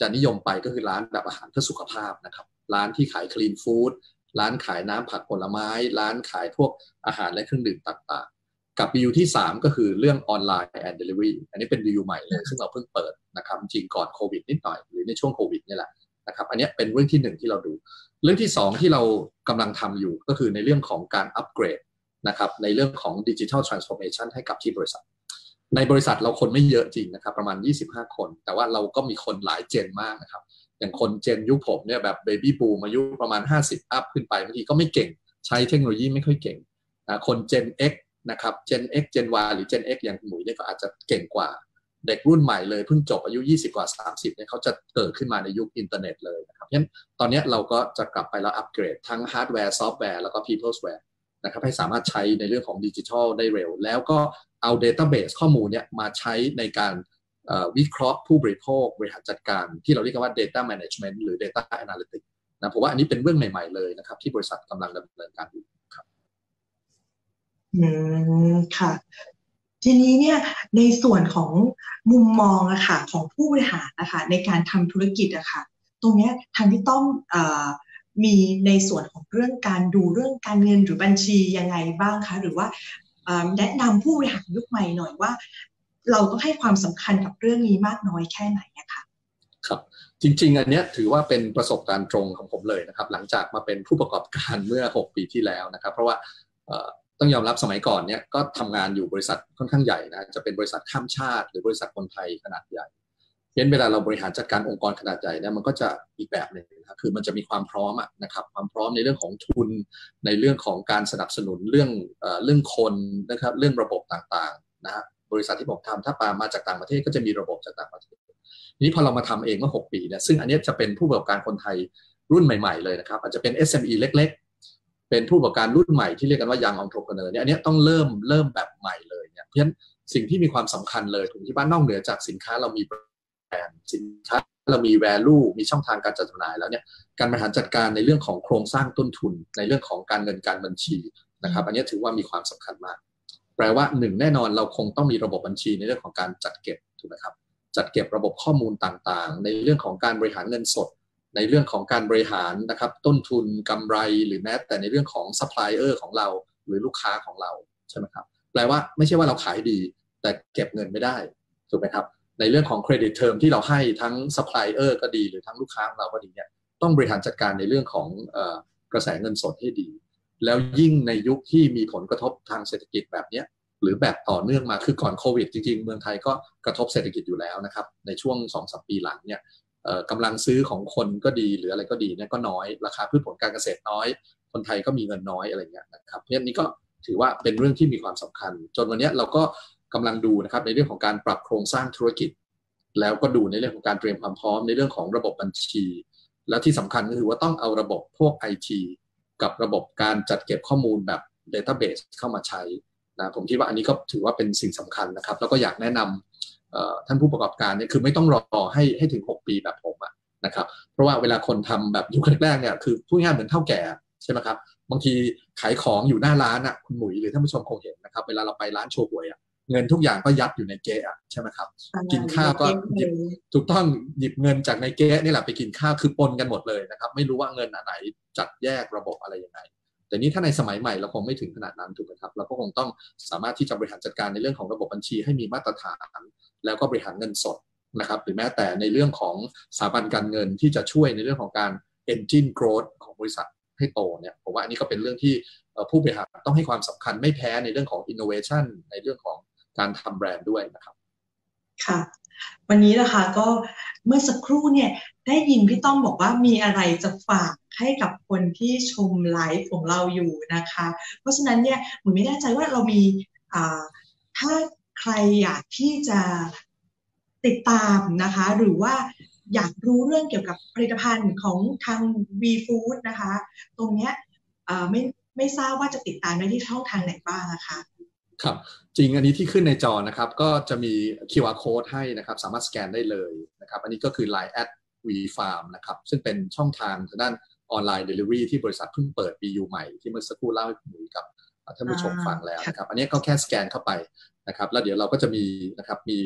จะนิยมไปก็คือร้านแบบอาหารเพื่อสุขภาพนะครับร้านที่ขายคลีนฟู้ดร้านขายน้ำผักผลไม้ร้านขายพวกอาหารและเครื่องดื่มต่างๆกับ บี ยู ที่สามก็คือเรื่องออนไลน์ and delivery อันนี้เป็น บี ยู ใหม่เลยซึ่งเราเพิ่งเปิดนะครับจริงก่อนโควิดนิดหน่อยหรือในช่วงโควิดนี่แหละนะครับอันนี้เป็นเรื่องที่หนึ่งที่เราดูเรื่องที่สองที่เรากำลังทำอยู่ก็คือในเรื่องของการอัปเกรดนะครับในเรื่องของ Digital Transformation ให้กับที่บริษัทในบริษัทเราคนไม่เยอะจริงนะครับประมาณยี่สิบห้าคนแต่ว่าเราก็มีคนหลายเจนมากนะครับอย่างคนเจนยุคผมเนี่ยแบบเบบี้บูมอายุประมาณห้าสิบอัพขึ้นไปบางทีก็ไม่เก่งใช้เทคโนโลยีไม่ค่อยเก่งนะคน Gen X นะครับ Gen X Gen Y หรือ Gen X อย่างหมุยเนี่ยก็อาจจะเก่งกว่าเด็กรุ่นใหม่เลยเพิ่งจบอายุยี่สิบกว่าสามสิบเนี่ยเขาจะเกิดขึ้นมาในยุคอินเทอร์เน็ตเลยนะครับเพราะฉะนั้นตอนนี้เราก็จะกลับไปแล้วอัปเกรดทั้งฮาร์ดแวร์ซอฟต์แวร์แล้วก็ peoplesware นะครับให้สามารถใช้ในเรื่องของดิจิทัลได้เร็วแล้วก็เอา database ข้อมูลเนี่ยมาใช้ในการวิเคราะห์ผู้บริโภคบริหารจัดการที่เราเรียกว่า data management หรือ data analytics นะผมว่าอันนี้เป็นเรื่องใหม่ๆเลยนะครับที่บริษัทกำลังดำเนินการอยู่ครับอืมค่ะทีนี้เนี่ยในส่วนของมุมมองอะค่ะของผู้บริหารนะคะในการทำธุรกิจอะค่ะตรงนี้ทางพี่ต้อมมีในส่วนของเรื่องการดูเรื่องการเงินหรือบัญชียังไงบ้างคะหรือว่าแนะนำผู้บริหารยุคใหม่หน่อยว่าเราต้องให้ความสำคัญกับเรื่องนี้มากน้อยแค่ไหนอะคะครับจริงๆอันนี้ถือว่าเป็นประสบการณ์ตรงของผมเลยนะครับหลังจากมาเป็นผู้ประกอบการเมื่อหกปีที่แล้วนะครับเพราะว่าต้องยอมรับสมัยก่อนเนี่ยก็ทำงานอยู่บริษัทค่อนข้างใหญ่นะจะเป็นบริษัทข้ามชาติหรือบริษัทคนไทยขนาดใหญ่เพราะฉะนั้นเวลาเราบริหารจัดการองค์กรขนาดใหญ่เนี่ยมันก็จะอีกแบบหนึ่งนะคือมันจะมีความพร้อมนะครับความพร้อมในเรื่องของทุนในเรื่องของการสนับสนุนเรื่องเอ่อเรื่องคนนะครับเรื่องระบบต่างๆนะบริษัทที่ผมทำถ้าปามาจากต่างประเทศก็จะมีระบบจากต่างประเทศนี้พอเรามาทำเองเมื่อหกปีเนี่ยซึ่งอันนี้จะเป็นผู้ประกอบการคนไทยรุ่นใหม่ๆเลยนะครับอาจจะเป็น เอส เอ็ม อี เล็กๆเป็นผู้ประกอบการรุ่นใหม่ที่เรียกกันว่า Young Entrepreneur เนี่ยอันนี้ต้องเริ่มเริ่มแบบใหม่เลยเนี่ยเพราะฉะนั้นสิ่งที่มีความสำคัญเลยถึงที่บ้านนอกเหนือจากสินค้าเรามีแบรนด์สินค้าเรามี value มีช่องทางการจัดจำหน่ายแล้วเนี่ยการบริหารจัดการในเรื่องของโครงสร้างต้นทุนในเรื่องของการเงินการบัญชีนะครับอันนี้ถือว่ามีความสำคัญมากแปลว่าหนึ่งแน่นอนเราคงต้องมีระบบบัญชีในเรื่องของการจัดเก็บถูกไหมครับจัดเก็บระบบข้อมูลต่างๆในเรื่องของการบริหารเงินสดในเรื่องของการบริหารนะครับต้นทุนกำไรหรือแม้แต่ในเรื่องของซัพพลายเออร์ของเราหรือลูกค้าของเราใช่ไหมครับแปลว่าไม่ใช่ว่าเราขายดีแต่เก็บเงินไม่ได้ถูกไหมครับในเรื่องของเครดิตเทอมที่เราให้ทั้งซัพพลายเออร์ก็ดีหรือทั้งลูกค้าของเราก็ดีเนี่ยต้องบริหารจัดการในเรื่องของเอ่อกระแสเงินสดให้ดีแล้วยิ่งในยุคที่มีผลกระทบทางเศรษฐกิจแบบนี้หรือแบบต่อเนื่องมาคือก่อนโควิดจริงๆเมืองไทยก็กระทบเศรษฐกิจอยู่แล้วนะครับในช่วง สองถึงสาม ปีหลังเนี่ยกำลังซื้อของคนก็ดีหรืออะไรก็ดีเนี่ยก็น้อยราคาพืชผลการเกษตรน้อยคนไทยก็มีเงินน้อยอะไรเงี้ยนะครับเพราะฉะนั้นนี้ก็ถือว่าเป็นเรื่องที่มีความสำคัญจนวันนี้เราก็กำลังดูนะครับในเรื่องของการปรับโครงสร้างธุรกิจแล้วก็ดูในเรื่องของการเตรียมความพร้อมในเรื่องของระบบบัญชีแล้วที่สำคัญก็คือว่าต้องเอาระบบพวก ไอ ที กับระบบการจัดเก็บข้อมูลแบบ database เข้ามาใช้นะผมคิดว่าอันนี้ก็ถือว่าเป็นสิ่งสำคัญนะครับแล้วก็อยากแนะนำท่านผู้ประกอบการเนี่ยคือไม่ต้องรอให้ให้ถึงหกปีแบบผมนะครับเพราะว่าเวลาคนทำแบบยุคแรกๆเนี่ยคือพูดง่ายเหมือนเท่าแก่ใช่ไหมครับบางทีขายของอยู่หน้าร้านอ่ะคุณหมุยหรือท่านผู้ชมคงเห็นนะครับเวลาเราไปร้านโชห่วยอ่ะเงินทุกอย่างก็ยัดอยู่ในเก๊ะใช่ไหมครับกินข้าวก็หยิบถูกต้องหยิบเงินจากในเก๊ะนี่แหละไปกินข้าวคือปนกันหมดเลยนะครับไม่รู้ว่าเงินอันไหนจัดแยกระบบอะไรยังไงแต่นี้ถ้าในสมัยใหม่เราคงไม่ถึงขนาดนั้นถูกไหมครับเราก็คงต้องสามารถที่จะบริหารจัดการในเรื่องของระบบบัญชีให้มีมาตรฐานแล้วก็บริหารเงินสดนะครับหรือแม้แต่ในเรื่องของสถาบันการเงินที่จะช่วยในเรื่องของการ engine growth ของบริษัทให้โตเนี่ยผมว่าอันนี้ก็เป็นเรื่องที่ผู้บริหารต้องให้ความสำคัญไม่แพ้ในเรื่องของ innovation ในเรื่องของการทำแบรนด์ด้วยนะครับค่ะวันนี้นะคะก็เมื่อสักครู่เนี่ยได้ยินพี่ต้อมบอกว่ามีอะไรจะฝากให้กับคนที่ชมไลฟ์ของเราอยู่นะคะเพราะฉะนั้นเนี่ยหนูไม่แน่ใจว่าเรามีถ้าใครอยากที่จะติดตามนะคะหรือว่าอยากรู้เรื่องเกี่ยวกับผลิตภัณฑ์ของทาง V-Food นะคะตรงเนี้ยไม่ไม่ทราบว่าจะติดตามได้ที่ช่องทางไหนบ้างนะคะครับจริงอันนี้ที่ขึ้นในจอนะครับก็จะมี คิว อาร์ Code ให้นะครับสามารถสแกนได้เลยนะครับอันนี้ก็คือ ไลน์ แอท วี ฟาร์ม นะครับซึ่งเป็นช่องทางทางด้านออนไลน์ Delivery ที่บริษัทเพิ่งเปิด บี ยู ใหม่ที่เมื่อสักครู่เล่าให้คุณหนุ่ยกับท่านผู้ชมฟังแล้วนะครับอันนี้ก็แค่สแกนเข้าไปนะครับแล้วเดี๋ยวเราก็จะมีนะครับมี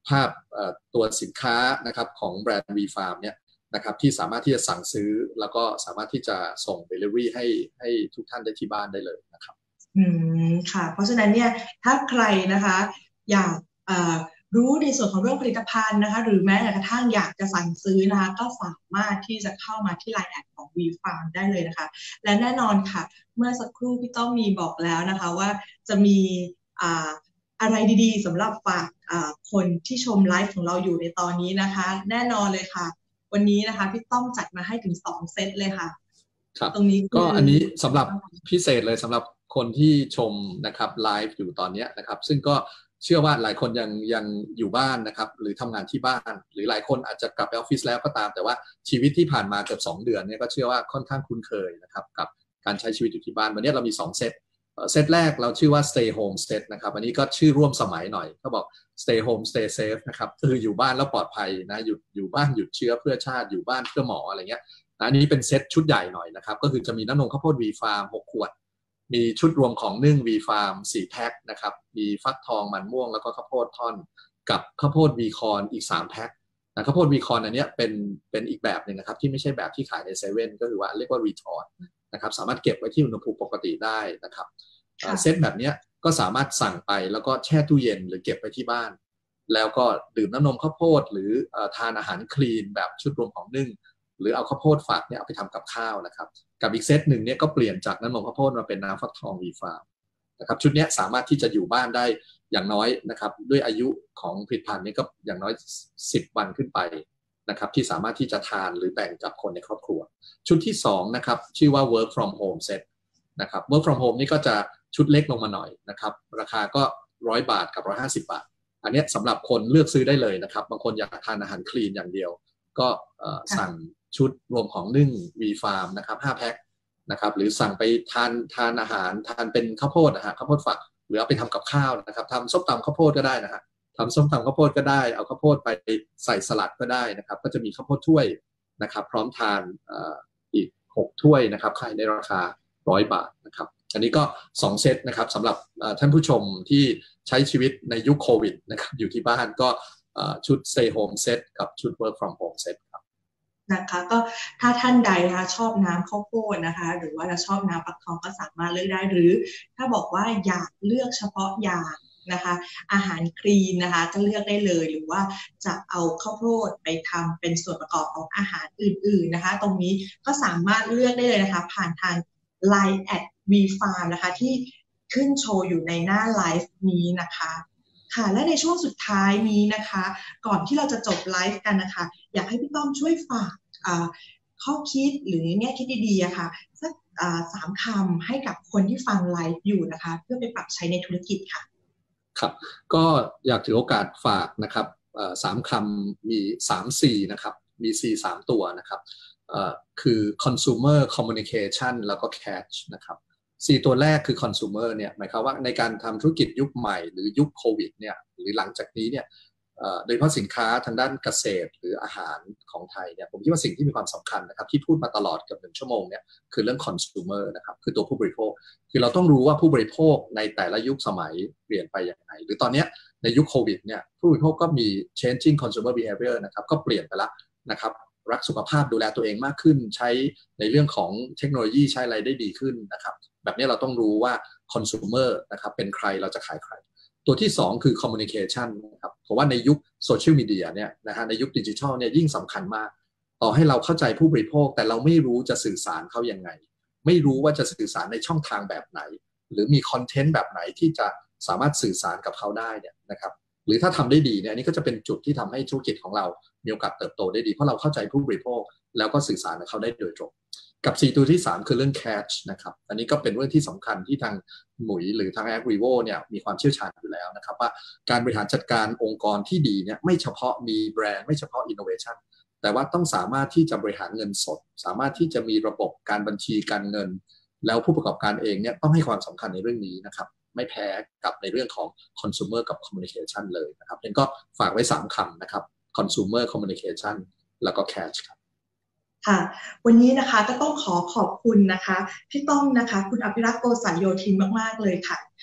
ภาพตัวสินค้านะครับของแบรนด์ V-Farm เนี่ยนะครับที่สามารถที่จะสั่งซื้อแล้วก็สามารถที่จะส่ง delivery ให้ให้ทุกท่านได้ที่บ้านได้เลยนะครับอืมค่ะเพราะฉะนั้นเนี่ยถ้าใครนะคะอยากรู้ในส่วนของเรื่องผลิตภัณฑ์นะคะหรือแม้กระทั่งอยากจะสั่งซื้อนะคะก็สามารถที่จะเข้ามาที่ ไลน์ แอดของ V-Farm ได้เลยนะคะและแน่นอนค่ะเมื่อสักครู่พี่ต้องมีบอกแล้วนะคะว่าจะมีอ่าอะไรดีๆสำหรับฝากคนที่ชมไลฟ์ของเราอยู่ในตอนนี้นะคะแน่นอนเลยค่ะวันนี้นะคะพี่ต้องจัดมาให้ถึงสองเซตเลยค่ะครับตรงนี้ก็อันนี้สำหรับพิเศษเลยสำหรับคนที่ชมนะครับไลฟ์อยู่ตอนนี้นะครับซึ่งก็เชื่อว่าหลายคนยังยังอยู่บ้านนะครับหรือทำงานที่บ้านหรือหลายคนอาจจะกลับไปออฟฟิศแล้วก็ตามแต่ว่าชีวิตที่ผ่านมาเกือบสองเดือนเนี่ยก็เชื่อว่าค่อนข้างคุ้นเคยนะครับกับการใช้ชีวิตอยู่ที่บ้านวันนี้เรามีสองเซตเซตแรกเราชื่อว่า stay home set นะครับอันนี้ก็ชื่อร่วมสมัยหน่อยเขาบอก stay home stay safe นะครับคืออยู่บ้านแล้วปลอดภัยนะหยุดอยู่บ้านหยุดเชื้อเพื่อชาติอยู่บ้านเพื่อหมออะไรเงี้ยอันนี้เป็นเซตชุดใหญ่หน่อยนะครับก็คือจะมีน้ำนมข้าวโพด V-Farm หกขวดมีชุดรวมของนึ่ง V-Farm สี่แพ็คนะครับมีฟักทองมันม่วงแล้วก็ข้าวโพดท่อนกับข้าวโพด V-Corn อีกสามแพ็คนะข้าวโพด V-Corn อันนี้เป็นเป็นอีกแบบหนึ่งนะครับที่ไม่ใช่แบบที่ขายในเซเว่นก็คือว่าเรียกว่า retort นะครับสามารถเก็บไว้ที่อุณหภูมิปกติได้นะครับเซตแบบนี้ก็สามารถสั่งไปแล้วก็แช่ตู้เย็นหรือเก็บไว้ที่บ้านแล้วก็ดื่มน้ำนมข้าวโพดหรือทานอาหารคลีนแบบชุดรวมของนึ่งหรือเอาข้าวโพดฝากเนี่ยเอาไปทำกับข้าวนะครับกับอีกเซตหนึ่งเนี่ยก็เปลี่ยนจากน้ำนมข้าวโพดมาเป็นน้ำฟักทอง V-Farm นะครับชุดนี้สามารถที่จะอยู่บ้านได้อย่างน้อยนะครับด้วยอายุของผลิตภัณฑ์นี้ก็อย่างน้อยสิบวันขึ้นไปนะครับที่สามารถที่จะทานหรือแบ่งกับคนในครอบครัวชุดที่สองนะครับชื่อว่า work from home set นะครับ work from home นี่ก็จะชุดเล็กลงมาหน่อยนะครับราคาก็ร้อยบาทกับหนึ่งร้อยห้าสิบบาทอันนี้สำหรับคนเลือกซื้อได้เลยนะครับบางคนอยากทานอาหารคลีนอย่างเดียวก็สั่งชุดรวมของนึ่ง V-Farm นะครับห้าแพ็คนะครับหรือสั่งไปทานทานอาหารทานเป็นข้าวโพดนะฮะข้าวโพดฝักหรือเอาไปทำกับข้าวนะครับทำส้มตำข้าวโพดก็ได้นะฮะทำส้มตำข้าวโพดก็ได้เอาข้าวโพดไปใส่สลัดก็ได้นะครับก็จะมีข้าวโพดถ้วยนะครับพร้อมทานอีกหกถ้วยนะครับขายในราคาร้อยบาทนะครับอันนี้ก็สองเซตนะครับสำหรับท่านผู้ชมที่ใช้ชีวิตในยุคโควิดนะครับอยู่ที่บ้านก็ชุด stay home set กับชุด work from home set ครับนะคะก็ถ้าท่านใดนะคะชอบน้ำข้าวโพดนะคะหรือว่าจะชอบน้ำฟักทองก็สามารถเลือกได้หรือถ้าบอกว่าอยากเลือกเฉพาะอย่างนะคะอาหารคลีนนะคะก็เลือกได้เลยหรือว่าจะเอาข้าวโพดไปทำเป็นส่วนประกอบของอาหารอื่นๆนะคะตรงนี้ก็สามารถเลือกได้เลยนะคะผ่านทาง ไลน์ แอด V-Farm นะคะที่ขึ้นโชว์อยู่ในหน้าไลฟ์นี้นะคะค่ะและในช่วงสุดท้ายนี้นะคะก่อนที่เราจะจบไลฟ์กันนะคะอยากให้พี่ต้อมช่วยฝากข้อคิดหรือแง่คิดดีๆอะค่ะสักสามคำให้กับคนที่ฟังไลฟ์อยู่นะคะเพื่อไปปรับใช้ในธุรกิจค่ะครับก็อยากถือโอกาสฝากนะครับสามคำมีสาม C นะครับมี C สามตัวนะครับคือ consumer communication แล้วก็ catch นะครับสี่ตัวแรกคือ consumer เนี่ยหมายความว่าในการทำธุรกิจยุคใหม่หรือยุคโควิดเนี่ยหรือหลังจากนี้เนี่ยโดยเฉพาะสินค้าทางด้านเกษตรหรืออาหารของไทยเนี่ยผมคิดว่าสิ่งที่มีความสำคัญนะครับที่พูดมาตลอดเกือบหนึ่งชั่วโมงเนี่ยคือเรื่อง consumer นะครับคือตัวผู้บริโภคคือเราต้องรู้ว่าผู้บริโภคในแต่ละยุคสมัยเปลี่ยนไปอย่างไรหรือตอนนี้ในยุคโควิดเนี่ยผู้บริโภคก็มี changing consumer behavior นะครับก็เปลี่ยนไปแล้วนะครับรักสุขภาพดูแลตัวเองมากขึ้นใช้ในเรื่องของเทคโนโลยีใช้อะไรได้ดีขึ้นนะครับแบบนี้เราต้องรู้ว่า consumer นะครับเป็นใครเราจะขายใครตัวที่สองคือ communication นะครับเพราะว่าในยุคโซเชียลมีเดียเนี่ยนะฮะในยุคดิจิทัลเนี่ยยิ่งสำคัญมากต่อให้เราเข้าใจผู้บริโภคแต่เราไม่รู้จะสื่อสารเขายังไงไม่รู้ว่าจะสื่อสารในช่องทางแบบไหนหรือมีคอนเทนต์แบบไหนที่จะสามารถสื่อสารกับเขาได้เนี่ยนะครับหรือถ้าทำได้ดีเนี่ยอันนี้ก็จะเป็นจุดที่ทำให้ธุรกิจของเรามีโอกาสเติบโตได้ดีเพราะเราเข้าใจผู้บริโภคแล้วก็สื่อสารกับเขาได้โดยตรงกับสี่ตัวที่สามคือเรื่อง catch นะครับอันนี้ก็เป็นเรื่องที่สำคัญที่ทางหมุยหรือทาง AgRevo เนี่ยมีความเชี่ยวชาญอยู่แล้วนะครับว่าการบริหารจัดการองค์กรที่ดีเนี่ยไม่เฉพาะมีแบรนด์ไม่เฉพาะ innovation แต่ว่าต้องสามารถที่จะบริหารเงินสดสามารถที่จะมีระบบการบัญชีการเงินแล้วผู้ประกอบการเองเนี่ยต้องให้ความสำคัญในเรื่องนี้นะครับไม่แพ้กับในเรื่องของ consumer กับ communication เลยนะครับงั้นก็ฝากไว้สามคำนะครับ consumer communication แล้วก็ catch ครับค่ะวันนี้นะคะก็ต้องขอขอบคุณนะคะพี่ต้อมนะคะคุณอภิรักษ์โกษาโยธินมากๆเลยค่ะท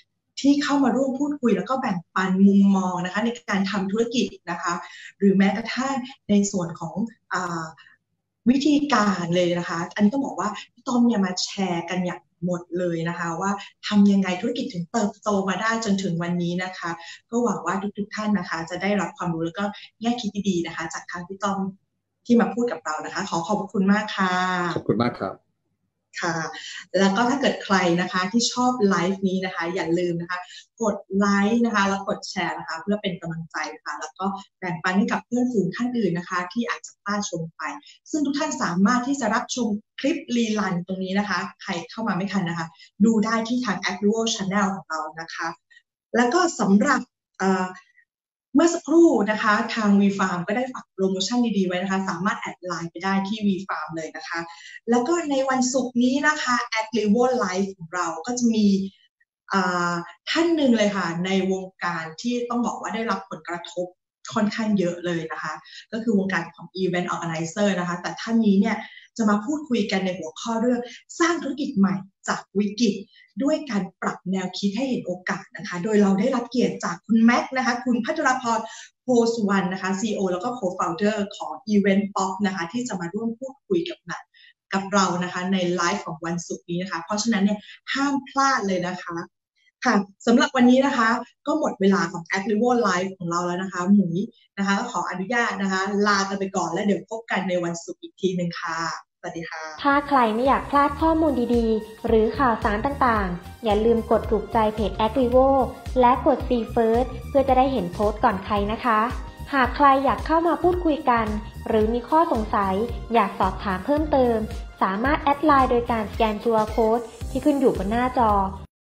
ที่เข้ามาร่วมพูดคุยแล้วก็แบ่งปันมุมมองนะคะในการทำธุรกิจนะคะหรือแม้กระทั่งในส่วนของอ่าวิธีการเลยนะคะอันนี้ต้องบอกว่าพี่ต้อมเนี่ยมาแชร์กันอย่างหมดเลยนะคะว่าทำยังไงธุรกิจถึงเติบโตมาได้จนถึงวันนี้นะคะก็หวังว่าทุกๆท่านนะคะจะได้รับความรู้แล้วก็แง่คิดดีๆนะคะจากทางพี่ต้อมที่มาพูดกับเรานะคะขอขอบคุณมากค่ะขอบคุณมากครับค่ะแล้วก็ถ้าเกิดใครนะคะที่ชอบไลฟ์นี้นะคะอย่าลืมนะคะกดไลค์นะคะแล้วกดแชร์นะคะเพื่อเป็นกำลังใจนะคะแล้วก็แบ่งปันให้กับเพื่อนฝูงท่านอื่นนะคะที่อาจจะพลาดชมไปซึ่งทุกท่านสามารถที่จะรับชมคลิปรีลันตรงนี้นะคะใครเข้ามาไม่ทันนะคะดูได้ที่ทาง Agrivo Channel ของเรานะคะแล้วก็สำหรับเมื่อสักครู่นะคะทาง วี-Farm ก็ได้ฝากโปรโมชั่นดีๆไว้นะคะสามารถแอดไลน์ไปได้ที่ วี-Farm เลยนะคะแล้วก็ในวันศุกร์นี้นะคะ Agrivo Live ของเราก็จะมีท่านหนึ่งเลยค่ะในวงการที่ต้องบอกว่าได้รับผลกระทบค่อนข้างเยอะเลยนะคะก็คือวงการของ Event Organizer นะคะแต่ท่านนี้เนี่ยจะมาพูดคุยกันในหัวข้อเรื่องสร้างธุรกิจใหม่จากวิกฤตด้วยการปรับแนวคิดให้เห็นโอกาสนะคะโดยเราได้รับเกียรติจากคุณแม็กนะคะคุณพัชรพรโพสุวรรณนะคะ ซี อี โอ แล้วก็ Co-founder ของ Event Pop นะคะที่จะมาร่วมพูดคุยกับนักกับเรานะคะในไลฟ์ของวันศุกร์นี้นะคะเพราะฉะนั้นเนี่ยห้ามพลาดเลยนะคะค่ะสำหรับวันนี้นะคะก็หมดเวลาของ Agrivo Live ของเราแล้วนะคะหมุยนะคะขออนุญาตนะคะลากันไปก่อนแล้วเดี๋ยวพบกันในวันศุกร์อีกทีหนึ่งค่ะสวัสดีค่ะถ้าใครไม่อยากพลาดข้อมูลดีๆหรือข่าวสารต่างๆอย่าลืมกดถูกใจเพจ Agrivo และกด See First เพื่อจะได้เห็นโพสต์ก่อนใครนะคะหากใครอยากเข้ามาพูดคุยกันหรือมีข้อสงสัยอยากสอบถามเพิ่มเติมสามารถแอดไลน์โดยการสแกน คิว อาร์ Code ที่ขึ้นอยู่บนหน้าจอ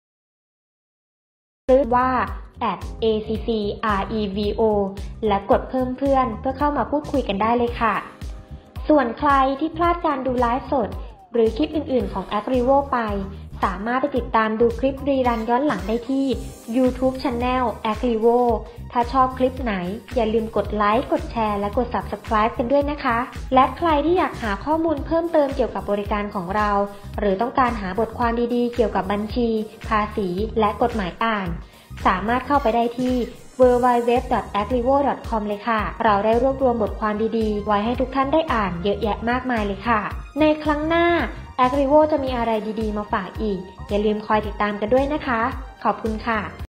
หรือว่า แอท เอ ซี ซี อาร์ อี วี โอ และกดเพิ่มเพื่อนเพื่อเข้ามาพูดคุยกันได้เลยค่ะส่วนใครที่พลาดการดูไลฟ์สดหรือคลิปอื่นๆของ Agrivo ไปสามารถไปติดตามดูคลิปรีรันย้อนหลังได้ที่ YouTube Channel Agrivo ถ้าชอบคลิปไหนอย่าลืมกดไลค์กดแชร์และกด Subscribe กันด้วยนะคะและใครที่อยากหาข้อมูลเพิ่มเติมเกี่ยวกับบริการของเราหรือต้องการหาบทความดีๆเกี่ยวกับบัญชีภาษีและกฎหมายอ่านสามารถเข้าไปได้ที่ ดับเบิลยู ดับเบิลยู ดับเบิลยู ดอท แอกริโว ดอท คอม เลยค่ะเราได้รวบรวมบทความดีๆไว้ให้ทุกท่านได้อ่านเยอะแยะมากมายเลยค่ะในครั้งหน้า Agrivo จะมีอะไรดีๆมาฝากอีกอย่าลืมคอยติดตามกันด้วยนะคะขอบคุณค่ะ